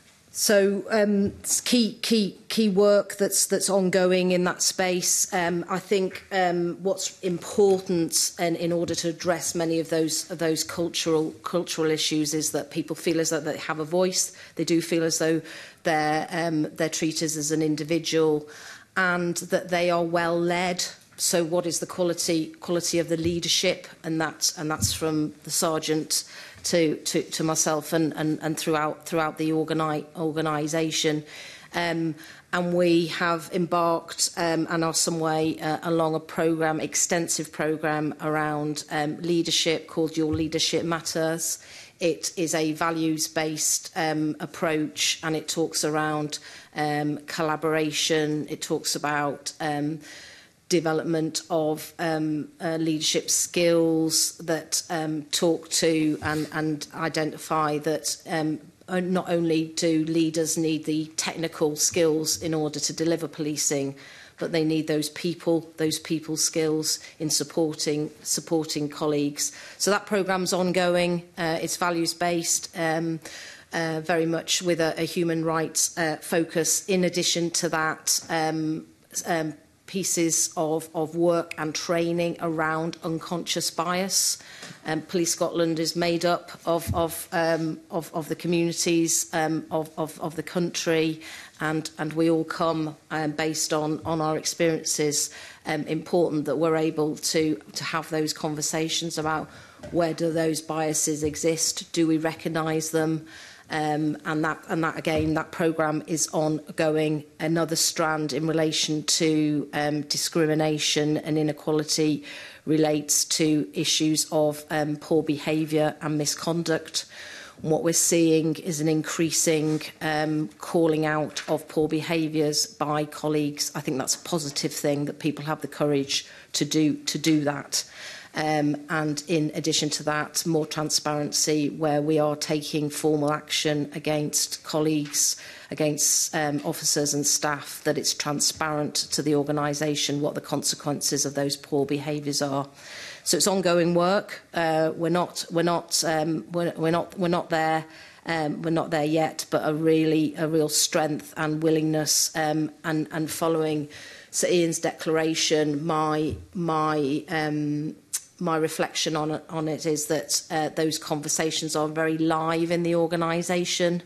so um, key key key work that's that's ongoing in that space. Um, I think um, what's important, and in order to address many of those of those cultural cultural issues, is that people feel as though they have a voice. They do feel as though they're um, they're treated as an individual, and that they are well led. So, what is the quality quality of the leadership, and that's and that's from the sergeant to to, to myself and, and and throughout throughout the organi organisation. Um, and we have embarked um, and are some way uh, along a programme, extensive programme around um, leadership called Your Leadership Matters. It is a values-based um, approach, and it talks around um, collaboration. It talks about um, development of um, uh, leadership skills that um, talk to and, and identify that um, not only do leaders need the technical skills in order to deliver policing, but they need those people, those people skills in supporting supporting colleagues. So that programme's ongoing. Uh, it's values-based, um, uh, very much with a, a human rights uh, focus. In addition to that, um, um, pieces of, of work and training around unconscious bias. Um, Police Scotland is made up of, of, um, of, of the communities um, of, of, of the country, and, and we all come um, based on, on our experiences. Um, important that we're able to, to have those conversations about where do those biases exist, do we recognise them? Um, and that, and that again, that programme is ongoing. Another strand in relation to um, discrimination and inequality relates to issues of um, poor behaviour and misconduct. And what we're seeing is an increasing um, calling out of poor behaviours by colleagues. I think that's a positive thing, that people have the courage to do to do that. Um, and in addition to that, more transparency, where we are taking formal action against colleagues, against um, officers and staff, that it's transparent to the organisation what the consequences of those poor behaviours are. So it's ongoing work. Uh, we're not, we're not, um, we're, we're not, we're not there. Um, we're not there yet, but a really, a real strength and willingness, um, and and following Sir Ian's declaration, my my. Um, My reflection on it, on it is that uh, those conversations are very live in the organisation,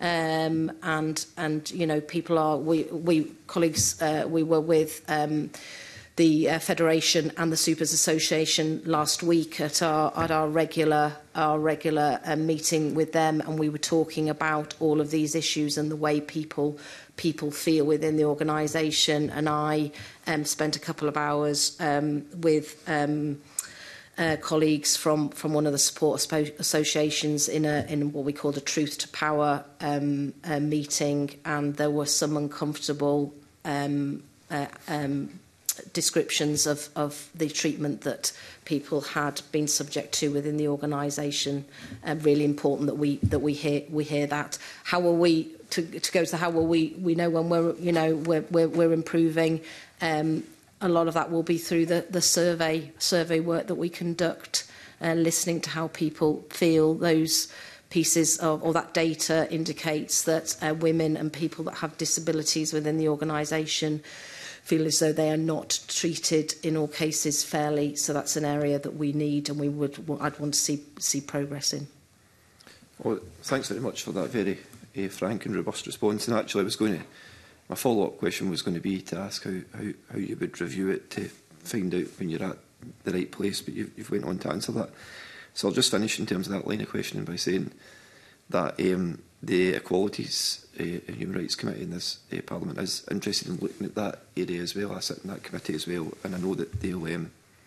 um, and and you know people are we we colleagues uh, we were with um, the uh, Federation and the Supers Association last week at our at our regular our regular uh, meeting with them, and we were talking about all of these issues and the way people people feel within the organisation. And I um, spent a couple of hours um, with. Um, Uh, colleagues from, from one of the support associations in a in what we called a Truth to Power um, uh, meeting, and there were some uncomfortable um, uh, um, descriptions of, of the treatment that people had been subject to within the organisation. Uh, really important that we that we hear we hear that. How will we to, to go to how will we we know when we're you know we're we're, we're improving. Um, A lot of that will be through the, the survey survey work that we conduct, uh, listening to how people feel. Those pieces of, or that data indicates that uh, women and people that have disabilities within the organisation feel as though they are not treated in all cases fairly. So that's an area that we need and we would, I'd want to see, see progress in. Well, thanks very much for that very uh, frank and robust response. And actually, I was going to, my follow-up question was going to be to ask how, how, how you would review it to find out when you're at the right place, but you've, you've went on to answer that. So I'll just finish in terms of that line of questioning by saying that um, the Equalities uh, and Human Rights Committee in this uh, Parliament is interested in looking at that area as well. I sit in that committee as well, and I know that they'll, um,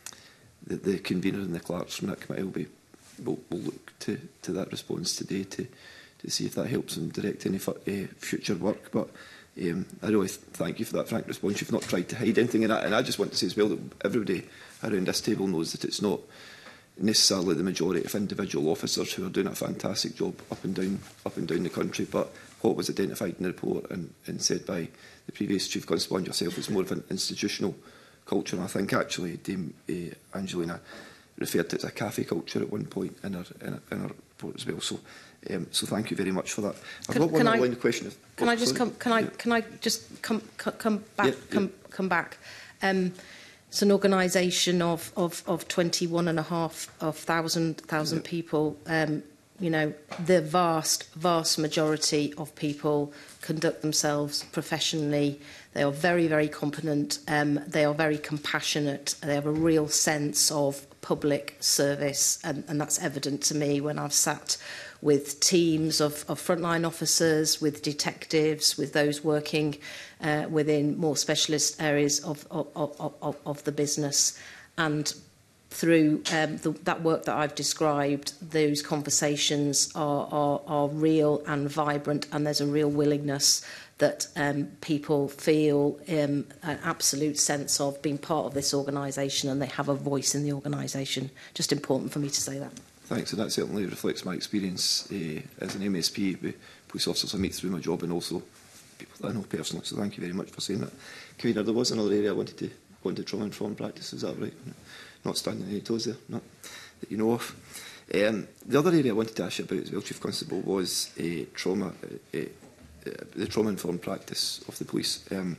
the, the convener and the clerks from that committee will be will, will look to, to that response today to to see if that helps them direct any uh, future work. But um, I really th thank you for that frank response. You've not tried to hide anything in that, and I just want to say as well that everybody around this table knows that it's not necessarily the majority of individual officers who are doing a fantastic job up and down up and down the country, but what was identified in the report and, and said by the previous Chief Constable and yourself is more of an institutional culture. And I think actually Dame uh, Angelina referred to it as a cafe culture at one point in her, in her, in her report as well. So, um, so thank you very much for that. I've can, got one can other I, line of question. If, can oh, I just sorry. come? Can I? Yeah. Can I just come? Come back? Yeah, come, yeah. come back. Um, It's an organisation of, of, of twenty-one and a half of thousand, thousand yeah. people. Um, you know, the vast, vast majority of people conduct themselves professionally. They are very, very competent. Um, they are very compassionate. They have a real sense of public service, and, and that's evident to me when I've sat with teams of, of frontline officers, with detectives, with those working uh, within more specialist areas of, of, of, of, of the business. And through um, the, that work that I've described, those conversations are, are, are real and vibrant, and there's a real willingness that um, people feel um, an absolute sense of being part of this organisation, and they have a voice in the organisation. Just important for me to say that. Thanks, and that certainly reflects my experience uh, as an M S P with police officers I meet through my job, and also people that I know personally. So thank you very much for saying that. Convener, there was another area I wanted to go into trauma-informed practice. Is that right? Not standing on any toes there, not that you know of. Um, the other area I wanted to ask you about as well, Chief Constable, was uh, trauma, uh, uh, the trauma-informed practice of the police. Um,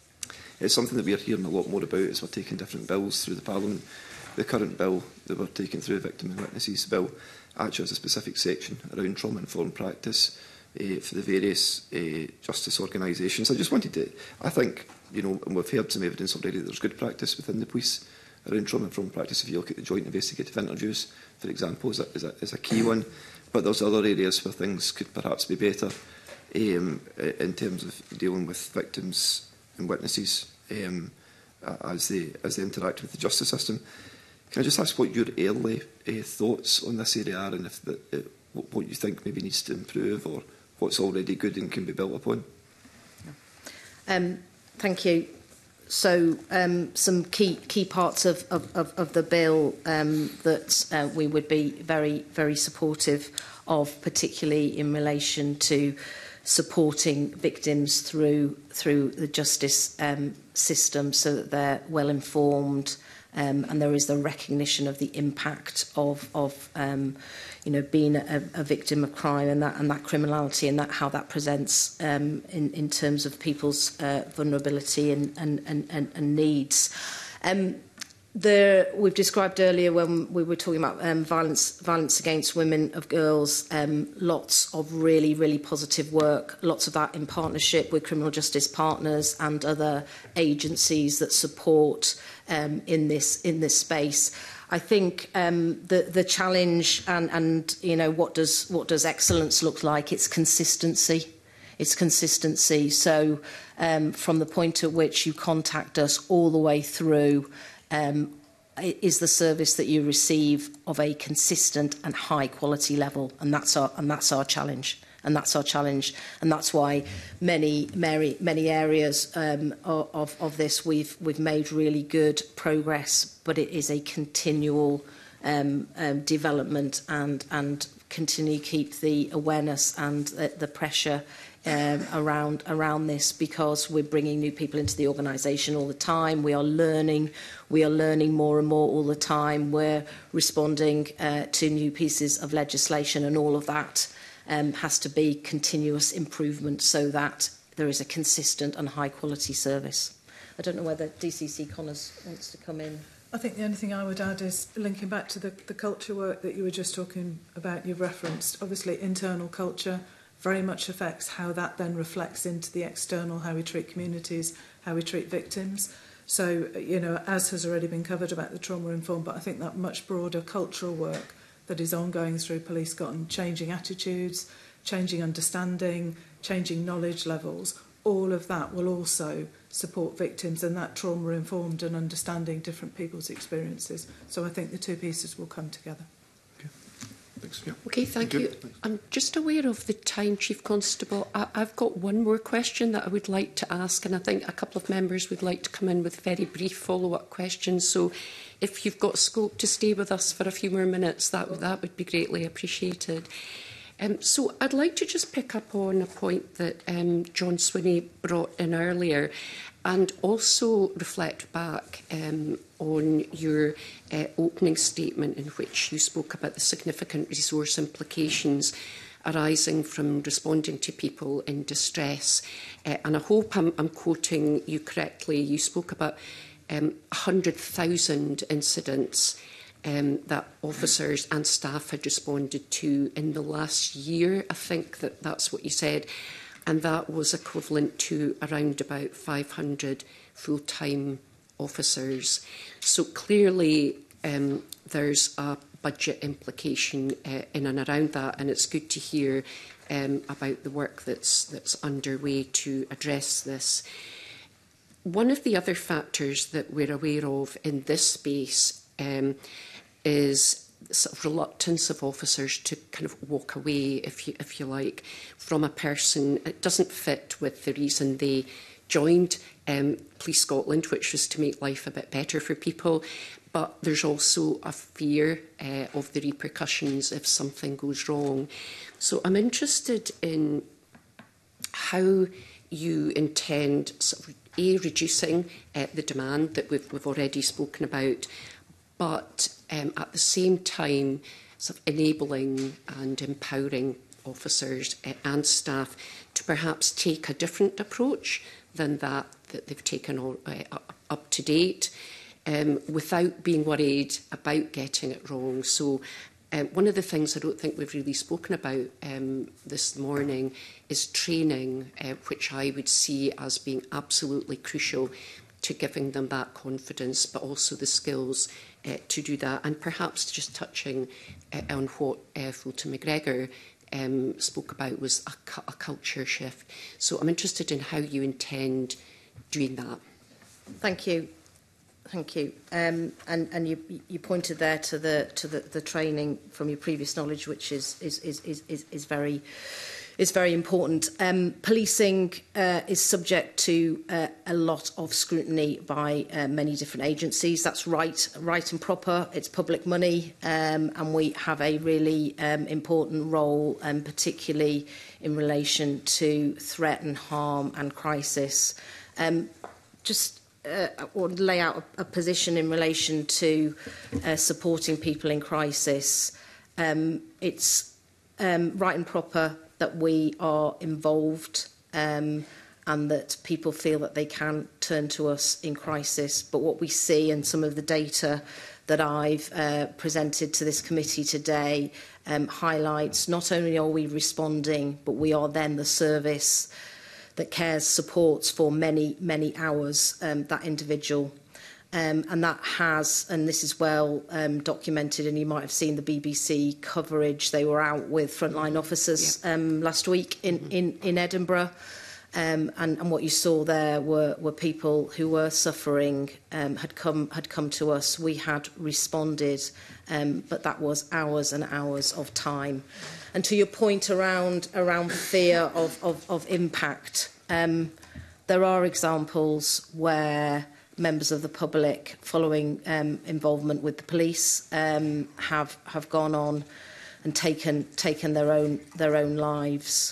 it's something that we are hearing a lot more about as we're taking different bills through the Parliament. The current bill that we're taking through, the Victim and Witnesses Bill, actually has a specific section around trauma-informed practice uh, for the various uh, justice organisations. I just wanted to, I think, you know, and we've heard some evidence already that there's good practice within the police around trauma-informed practice. If you look at the joint investigative interviews, for example, is a, is a, is a key one. But there's other areas where things could perhaps be better um, in terms of dealing with victims and witnesses um, as they as they interact with the justice system. Can I just ask what your early uh, thoughts on this area are, and if the, uh, what you think maybe needs to improve, or what's already good and can be built upon? Um, thank you. So, um, some key key parts of, of, of, of the bill um, that uh, we would be very, very supportive of, particularly in relation to supporting victims through through the justice um, system, so that they're well informed. Um, and there is the recognition of the impact of, of um, you know, being a, a victim of crime, and that and that criminality, and that how that presents um, in, in terms of people's uh, vulnerability and, and, and, and needs. Um, the, we've described earlier when we were talking about um, violence, violence against women, of girls, um, lots of really, really positive work, lots of that in partnership with criminal justice partners and other agencies that support um, in this in this space. I think um, the the challenge and and you know what does what does excellence look like? It's consistency. It's consistency. So um, from the point at which you contact us all the way through, um, is the service that you receive of a consistent and high quality level, and that's our and that's our challenge. And that's our challenge, and that's why many, many, many areas um, of, of this we've we've made really good progress. But it is a continual um, um, development, and and continue to keep the awareness and the, the pressure um, around around this, because we're bringing new people into the organisation all the time. We are learning, we are learning more and more all the time. We're responding uh, to new pieces of legislation, and all of that Um, has to be continuous improvement, so that there is a consistent and high quality service. I don't know whether D C C Connors wants to come in. I think the only thing I would add is linking back to the, the culture work that you were just talking about, you've referenced. Obviously, internal culture very much affects how that then reflects into the external, how we treat communities, how we treat victims. So, you know, as has already been covered about the trauma-informed, but I think that much broader cultural work that is ongoing through Police Scotland, changing attitudes, changing understanding, changing knowledge levels, all of that will also support victims, and that trauma-informed and understanding different people's experiences. So I think the two pieces will come together. Okay, thanks. Yeah. Okay, thank, thank you. you. I'm just aware of the time, Chief Constable. I I've got one more question that I would like to ask, and I think a couple of members would like to come in with very brief follow-up questions. So if you've got scope to stay with us for a few more minutes, that, that would be greatly appreciated. Um, so I'd like to just pick up on a point that um, John Swinney brought in earlier, and also reflect back um, on your uh, opening statement, in which you spoke about the significant resource implications arising from responding to people in distress. Uh, and I hope I'm, I'm quoting you correctly. You spoke about um, one hundred thousand incidents Um, that officers and staff had responded to in the last year. I think that that's what you said, and that was equivalent to around about five hundred full-time officers. So clearly um, there's a budget implication uh, in and around that, and it's good to hear um, about the work that's, that's underway to address this. One of the other factors that we're aware of in this space um, is sort of reluctance of officers to kind of walk away, if you, if you like, from a person. It doesn't fit with the reason they joined um, Police Scotland, which was to make life a bit better for people. But there's also a fear uh, of the repercussions if something goes wrong. So I'm interested in how you intend sort of, A, reducing uh, the demand that we've, we've already spoken about, but um, at the same time sort of enabling and empowering officers uh, and staff to perhaps take a different approach than that that they've taken all, uh, up to date, um, without being worried about getting it wrong. So um, one of the things I don't think we've really spoken about um, this morning is training, uh, which I would see as being absolutely crucial to giving them that confidence, but also the skills uh, to do that. And perhaps just touching uh, on what uh, Fulton McGregor um, spoke about was a, cu a culture shift. So I'm interested in how you intend doing that. Thank you. Thank you. Um, and and you, you pointed there to the to the, the training from your previous knowledge, which is is is is, is, is very is very important. Um, policing uh, is subject to uh, a lot of scrutiny by uh, many different agencies. That's right, right and proper. It's public money, um, and we have a really um, important role, um, particularly in relation to threat and harm and crisis. Um, just uh, or lay out a, a position in relation to uh, supporting people in crisis. Um, it's um, right and proper that we are involved um, and that people feel that they can turn to us in crisis. But what we see, and some of the data that I've uh, presented to this committee today um, highlights, not only are we responding, but we are then the service that cares supports for many, many hours um, that individual. Um, and that has, and this is well um, documented, and you might have seen the B B C coverage. They were out with frontline officers yeah. um, last week in, mm-hmm. in, in Edinburgh. Um, and, and what you saw there were, were people who were suffering, um, had come had come to us. We had responded, um, but that was hours and hours of time. And to your point around around fear of, of, of impact, um, there are examples where members of the public, following um, involvement with the police, um, have have gone on and taken taken their own their own lives.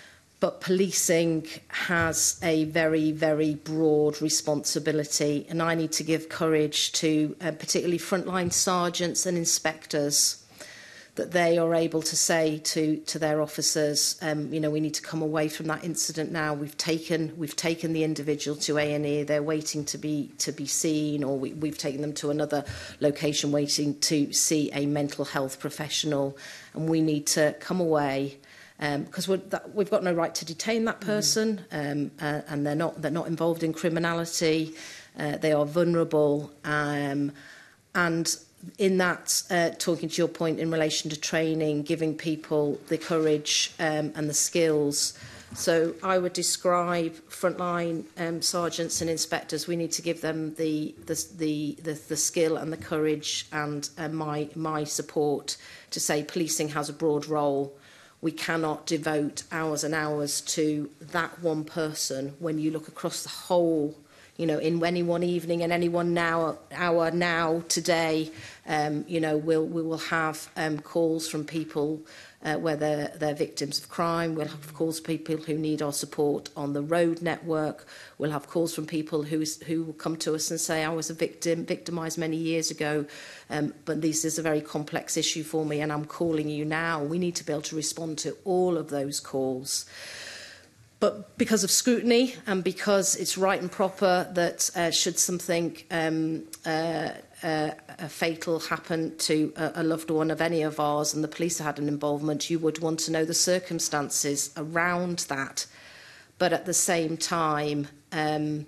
But policing has a very, very broad responsibility, and I need to give courage to uh, particularly frontline sergeants and inspectors that they are able to say to to their officers, um, you know, we need to come away from that incident now. We've taken we've taken the individual to A and E. They're waiting to be to be seen, or we, we've taken them to another location waiting to see a mental health professional, and we need to come away. Um, because we're, that, we've got no right to detain that person, um, uh, and they're not they're not involved in criminality. Uh, they are vulnerable, um, and in that, uh, talking to your point in relation to training, giving people the courage um, and the skills. So I would describe frontline um, sergeants and inspectors. We need to give them the the the, the, the skill and the courage and uh, my my support to say policing has a broad role. We cannot devote hours and hours to that one person when you look across the whole, you know, in any one evening and any one now, hour now, today, um, you know, we'll, we will have um, calls from people uh, where they're, they're victims of crime. We'll have calls from people who need our support on the road network. We'll have calls from people who, who will come to us and say, I was a victim, victimised many years ago, um, but this is a very complex issue for me and I'm calling you now. We need to be able to respond to all of those calls. But because of scrutiny and because it's right and proper that uh, should something um, uh, uh, fatal happen to a, a loved one of any of ours and the police had an involvement, you would want to know the circumstances around that. But at the same time, um,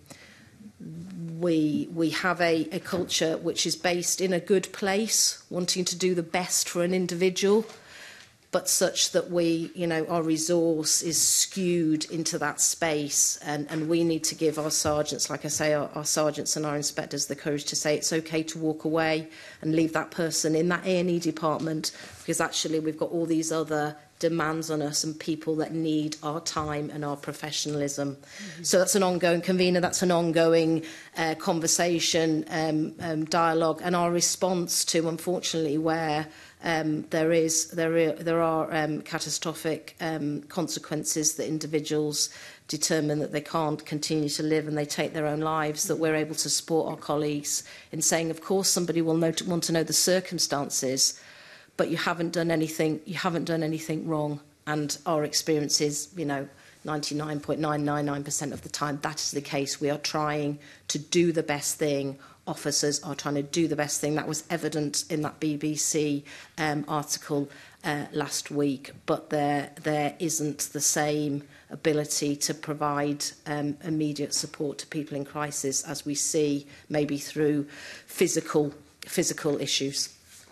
we, we have a, a culture which is based in a good place, wanting to do the best for an individual, but such that we, you know, our resource is skewed into that space, and, and we need to give our sergeants, like I say, our, our sergeants and our inspectors the courage to say it's okay to walk away and leave that person in that A and E department, because actually we've got all these other demands on us and people that need our time and our professionalism. Mm-hmm. So that's an ongoing convener, that's an ongoing uh, conversation, um, um, dialogue, and our response to, unfortunately, where Um, there is there are, there are um, catastrophic um, consequences that individuals determine that they can't continue to live and they take their own lives, that we're able to support our colleagues in saying, of course, somebody will know, want to know the circumstances, but you haven't done anything, you haven't done anything wrong. And our experience is, you know, ninety-nine point nine nine nine percent of the time that is the case. We are trying to do the best thing. Officers are trying to do the best thing. That was evident in that B B C um, article uh, last week, but there there isn't the same ability to provide um, immediate support to people in crisis as we see maybe through physical physical issues.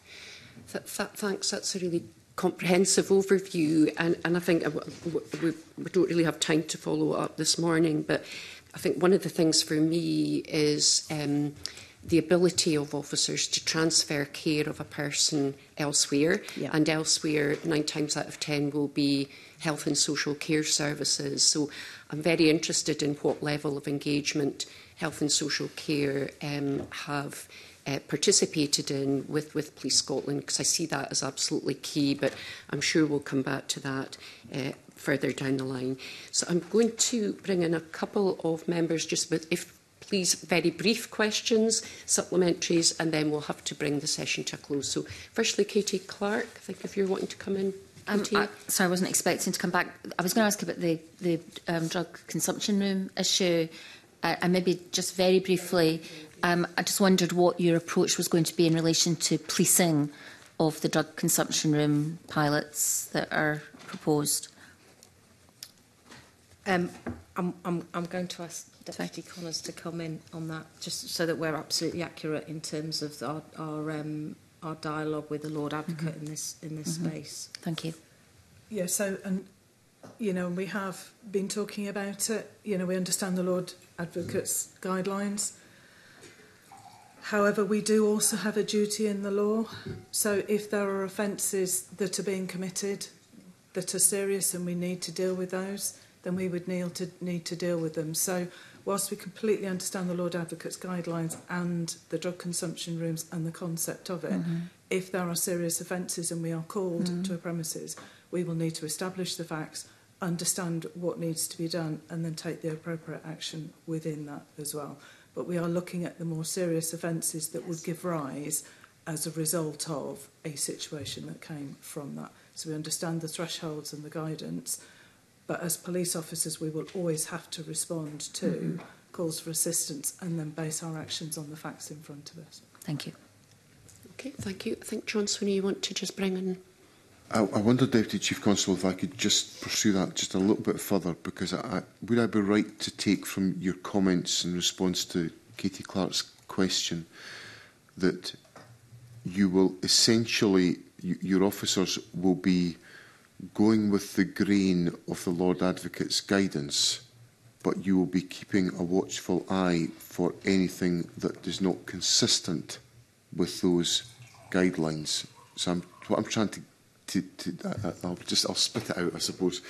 Th th thanks. That's a really comprehensive overview, and, and I think we, we don't really have time to follow up this morning, but I think one of the things for me is um, the ability of officers to transfer care of a person elsewhere, yeah. and elsewhere nine times out of ten will be health and social care services. So I'm very interested in what level of engagement health and social care um, have Uh, participated in with, with Police Scotland, because I see that as absolutely key, but I'm sure we'll come back to that uh, further down the line. So I'm going to bring in a couple of members, just with, if please, very brief questions, supplementaries, and then we'll have to bring the session to a close. So firstly, Katie Clark, I think if you're wanting to come in. Um, I, sorry, I wasn't expecting to come back. I was going to ask about the, the um, drug consumption room issue, uh, and maybe just very briefly, Um, I just wondered what your approach was going to be in relation to policing of the drug consumption room pilots that are proposed. Um, I'm, I'm, I'm going to ask Deputy Connors to come in on that, just so that we're absolutely accurate in terms of our, our, um, our dialogue with the Lord Advocate mm-hmm. in this, in this mm-hmm. space. Thank you. Yeah, so, and, you know, we have been talking about it. You know, we understand the Lord Advocate's guidelines. However, we do also have a duty in the law. So if there are offences that are being committed that are serious and we need to deal with those, then we would need to, need to deal with them. So whilst we completely understand the Lord Advocate's guidelines and the drug consumption rooms and the concept of it, mm-hmm. if there are serious offences and we are called mm-hmm. to a premises, we will need to establish the facts, understand what needs to be done, and then take the appropriate action within that as well. But we are looking at the more serious offences that yes. would give rise as a result of a situation that came from that. So we understand the thresholds and the guidance, but as police officers we will always have to respond to mm-hmm. calls for assistance and then base our actions on the facts in front of us. Thank you. Okay, thank you. I think, John Swinney, you want to just bring in... I, I wonder, Deputy Chief Constable, if I could just pursue that just a little bit further, because I, I, would I be right to take from your comments in response to Katie Clark's question that you will essentially, you, your officers will be going with the grain of the Lord Advocate's guidance, but you will be keeping a watchful eye for anything that is not consistent with those guidelines? So I'm, what I'm trying to To, to, uh, I'll just I'll spit it out, I suppose.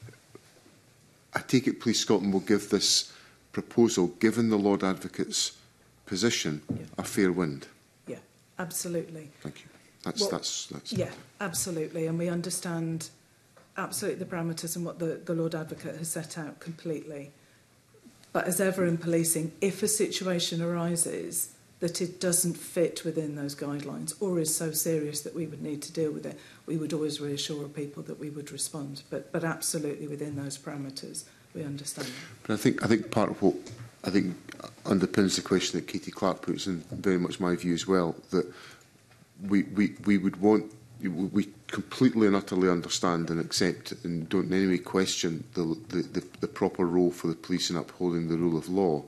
I take it Police Scotland will give this proposal, given the Lord Advocate's position, yeah. a fair wind. Yeah, absolutely. Thank you. That's well, that's that's. Yeah, absolutely, and we understand absolutely the parameters and what the, the Lord Advocate has set out completely. But as ever in policing, if a situation arises that it doesn't fit within those guidelines or is so serious that we would need to deal with it, we would always reassure people that we would respond. But, but absolutely within those parameters, we understand that. But I think, I think part of what I think underpins the question that Katie Clark puts, and very much my view as well, that we, we, we would want, we completely and utterly understand and accept and don't in any way question the, the, the, the proper role for the police in upholding the rule of law.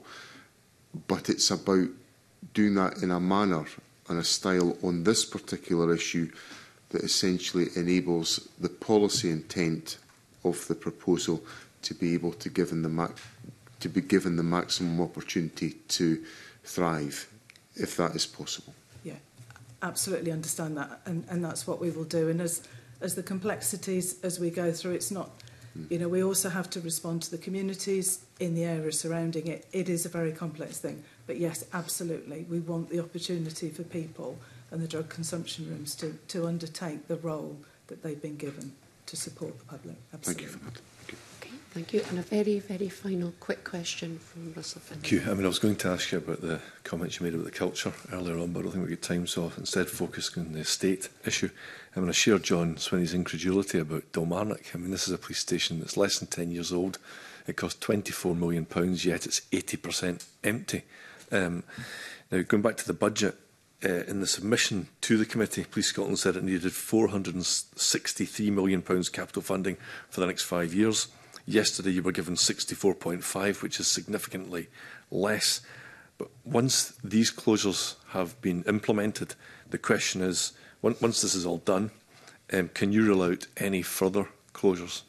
But it's about doing that in a manner and a style on this particular issue that essentially enables the policy intent of the proposal to be able to given the mac to be given the maximum opportunity to thrive, if that is possible. Yeah, absolutely understand that, and, and that's what we will do. And as as the complexities as we go through, it's not, mm. you know, we also have to respond to the communities in the area surrounding it. It is a very complex thing. But yes, absolutely, we want the opportunity for people and the drug consumption rooms to, to undertake the role that they've been given to support the public. Absolutely. Thank you for that. Thank you. Okay, thank you. And a very, very final quick question from Russell Finn. Thank you. I mean, I was going to ask you about the comments you made about the culture earlier on, but I don't think we get time, so instead focus on the estate issue. I mean, I share John Swinney's incredulity about Dalmarnock. I mean, this is a police station that's less than ten years old. It cost twenty-four million pounds, yet it's eighty percent empty. Um, now, going back to the budget, uh, in the submission to the committee, Police Scotland said it needed four hundred and sixty-three million pounds capital funding for the next five years. Yesterday, you were given sixty-four point five, which is significantly less. But once these closures have been implemented, the question is, once this is all done, um, can you rule out any further closures?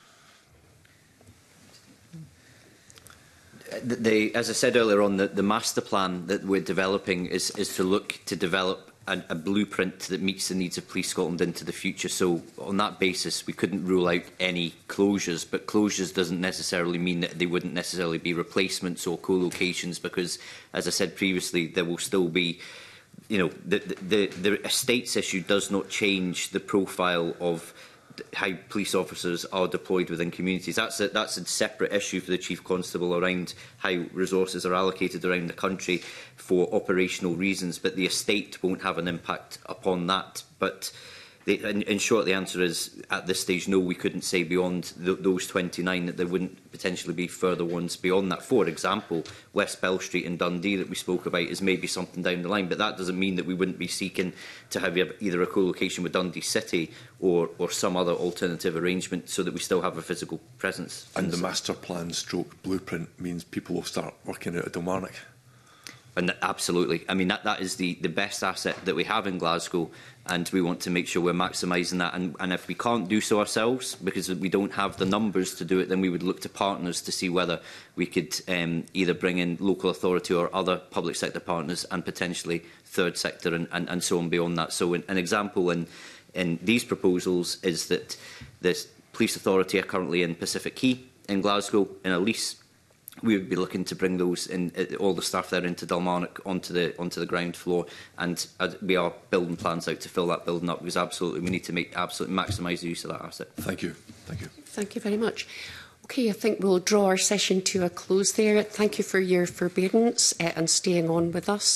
The, the, as I said earlier on, the, the master plan that we're developing is, is to look to develop a, a blueprint that meets the needs of Police Scotland into the future. So on that basis, we couldn't rule out any closures, but closures doesn't necessarily mean that they wouldn't necessarily be replacements or co-locations, because, as I said previously, there will still be, you know, the, the, the estates issue does not change the profile of how police officers are deployed within communities. That's a, that's a separate issue for the Chief Constable around how resources are allocated around the country for operational reasons, but the estate won't have an impact upon that. But the, in, in short, the answer is, at this stage, no, we couldn't say beyond th those twenty-nine that there wouldn't potentially be further ones beyond that. For example, West Bell Street in Dundee that we spoke about is maybe something down the line, but that doesn't mean that we wouldn't be seeking to have either a co-location with Dundee City or, or some other alternative arrangement so that we still have a physical presence. And the master plan stroke blueprint means people will start working out of Dalmarnock. And absolutely. I mean, that, that is the, the best asset that we have in Glasgow, and we want to make sure we're maximising that. And, and if we can't do so ourselves, because we don't have the numbers to do it, then we would look to partners to see whether we could um, either bring in local authority or other public sector partners, and potentially third sector, and, and, and so on beyond that. So an, an example in, in these proposals is that the police authority are currently in Pacific Quay in Glasgow in a lease. We would be looking to bring those in, uh, all the staff there into Dalmarnock onto the onto the ground floor, and uh, we are building plans out to fill that building up, because absolutely we need to make absolutely maximise the use of that asset. Thank you. Thank you. Thank you very much. Okay, I think we'll draw our session to a close there. Thank you for your forbearance uh, and staying on with us.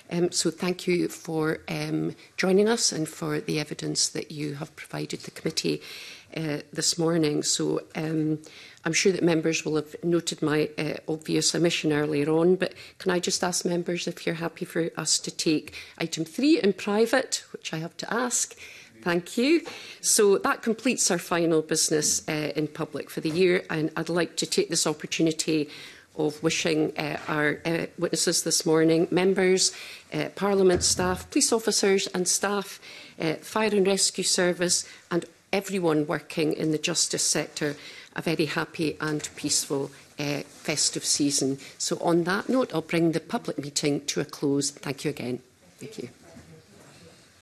Um, so thank you for um, joining us and for the evidence that you have provided the committee uh, this morning. So um, I'm sure that members will have noted my uh, obvious omission earlier on, but can I just ask members if you're happy for us to take item three in private, which I have to ask. Thank you. So that completes our final business uh, in public for the year, and I'd like to take this opportunity of wishing uh, our uh, witnesses this morning, members, uh, Parliament staff, police officers and staff, uh, fire and rescue service and everyone working in the justice sector a very happy and peaceful uh, festive season. So on that note, I'll bring the public meeting to a close. Thank you again. Thank you.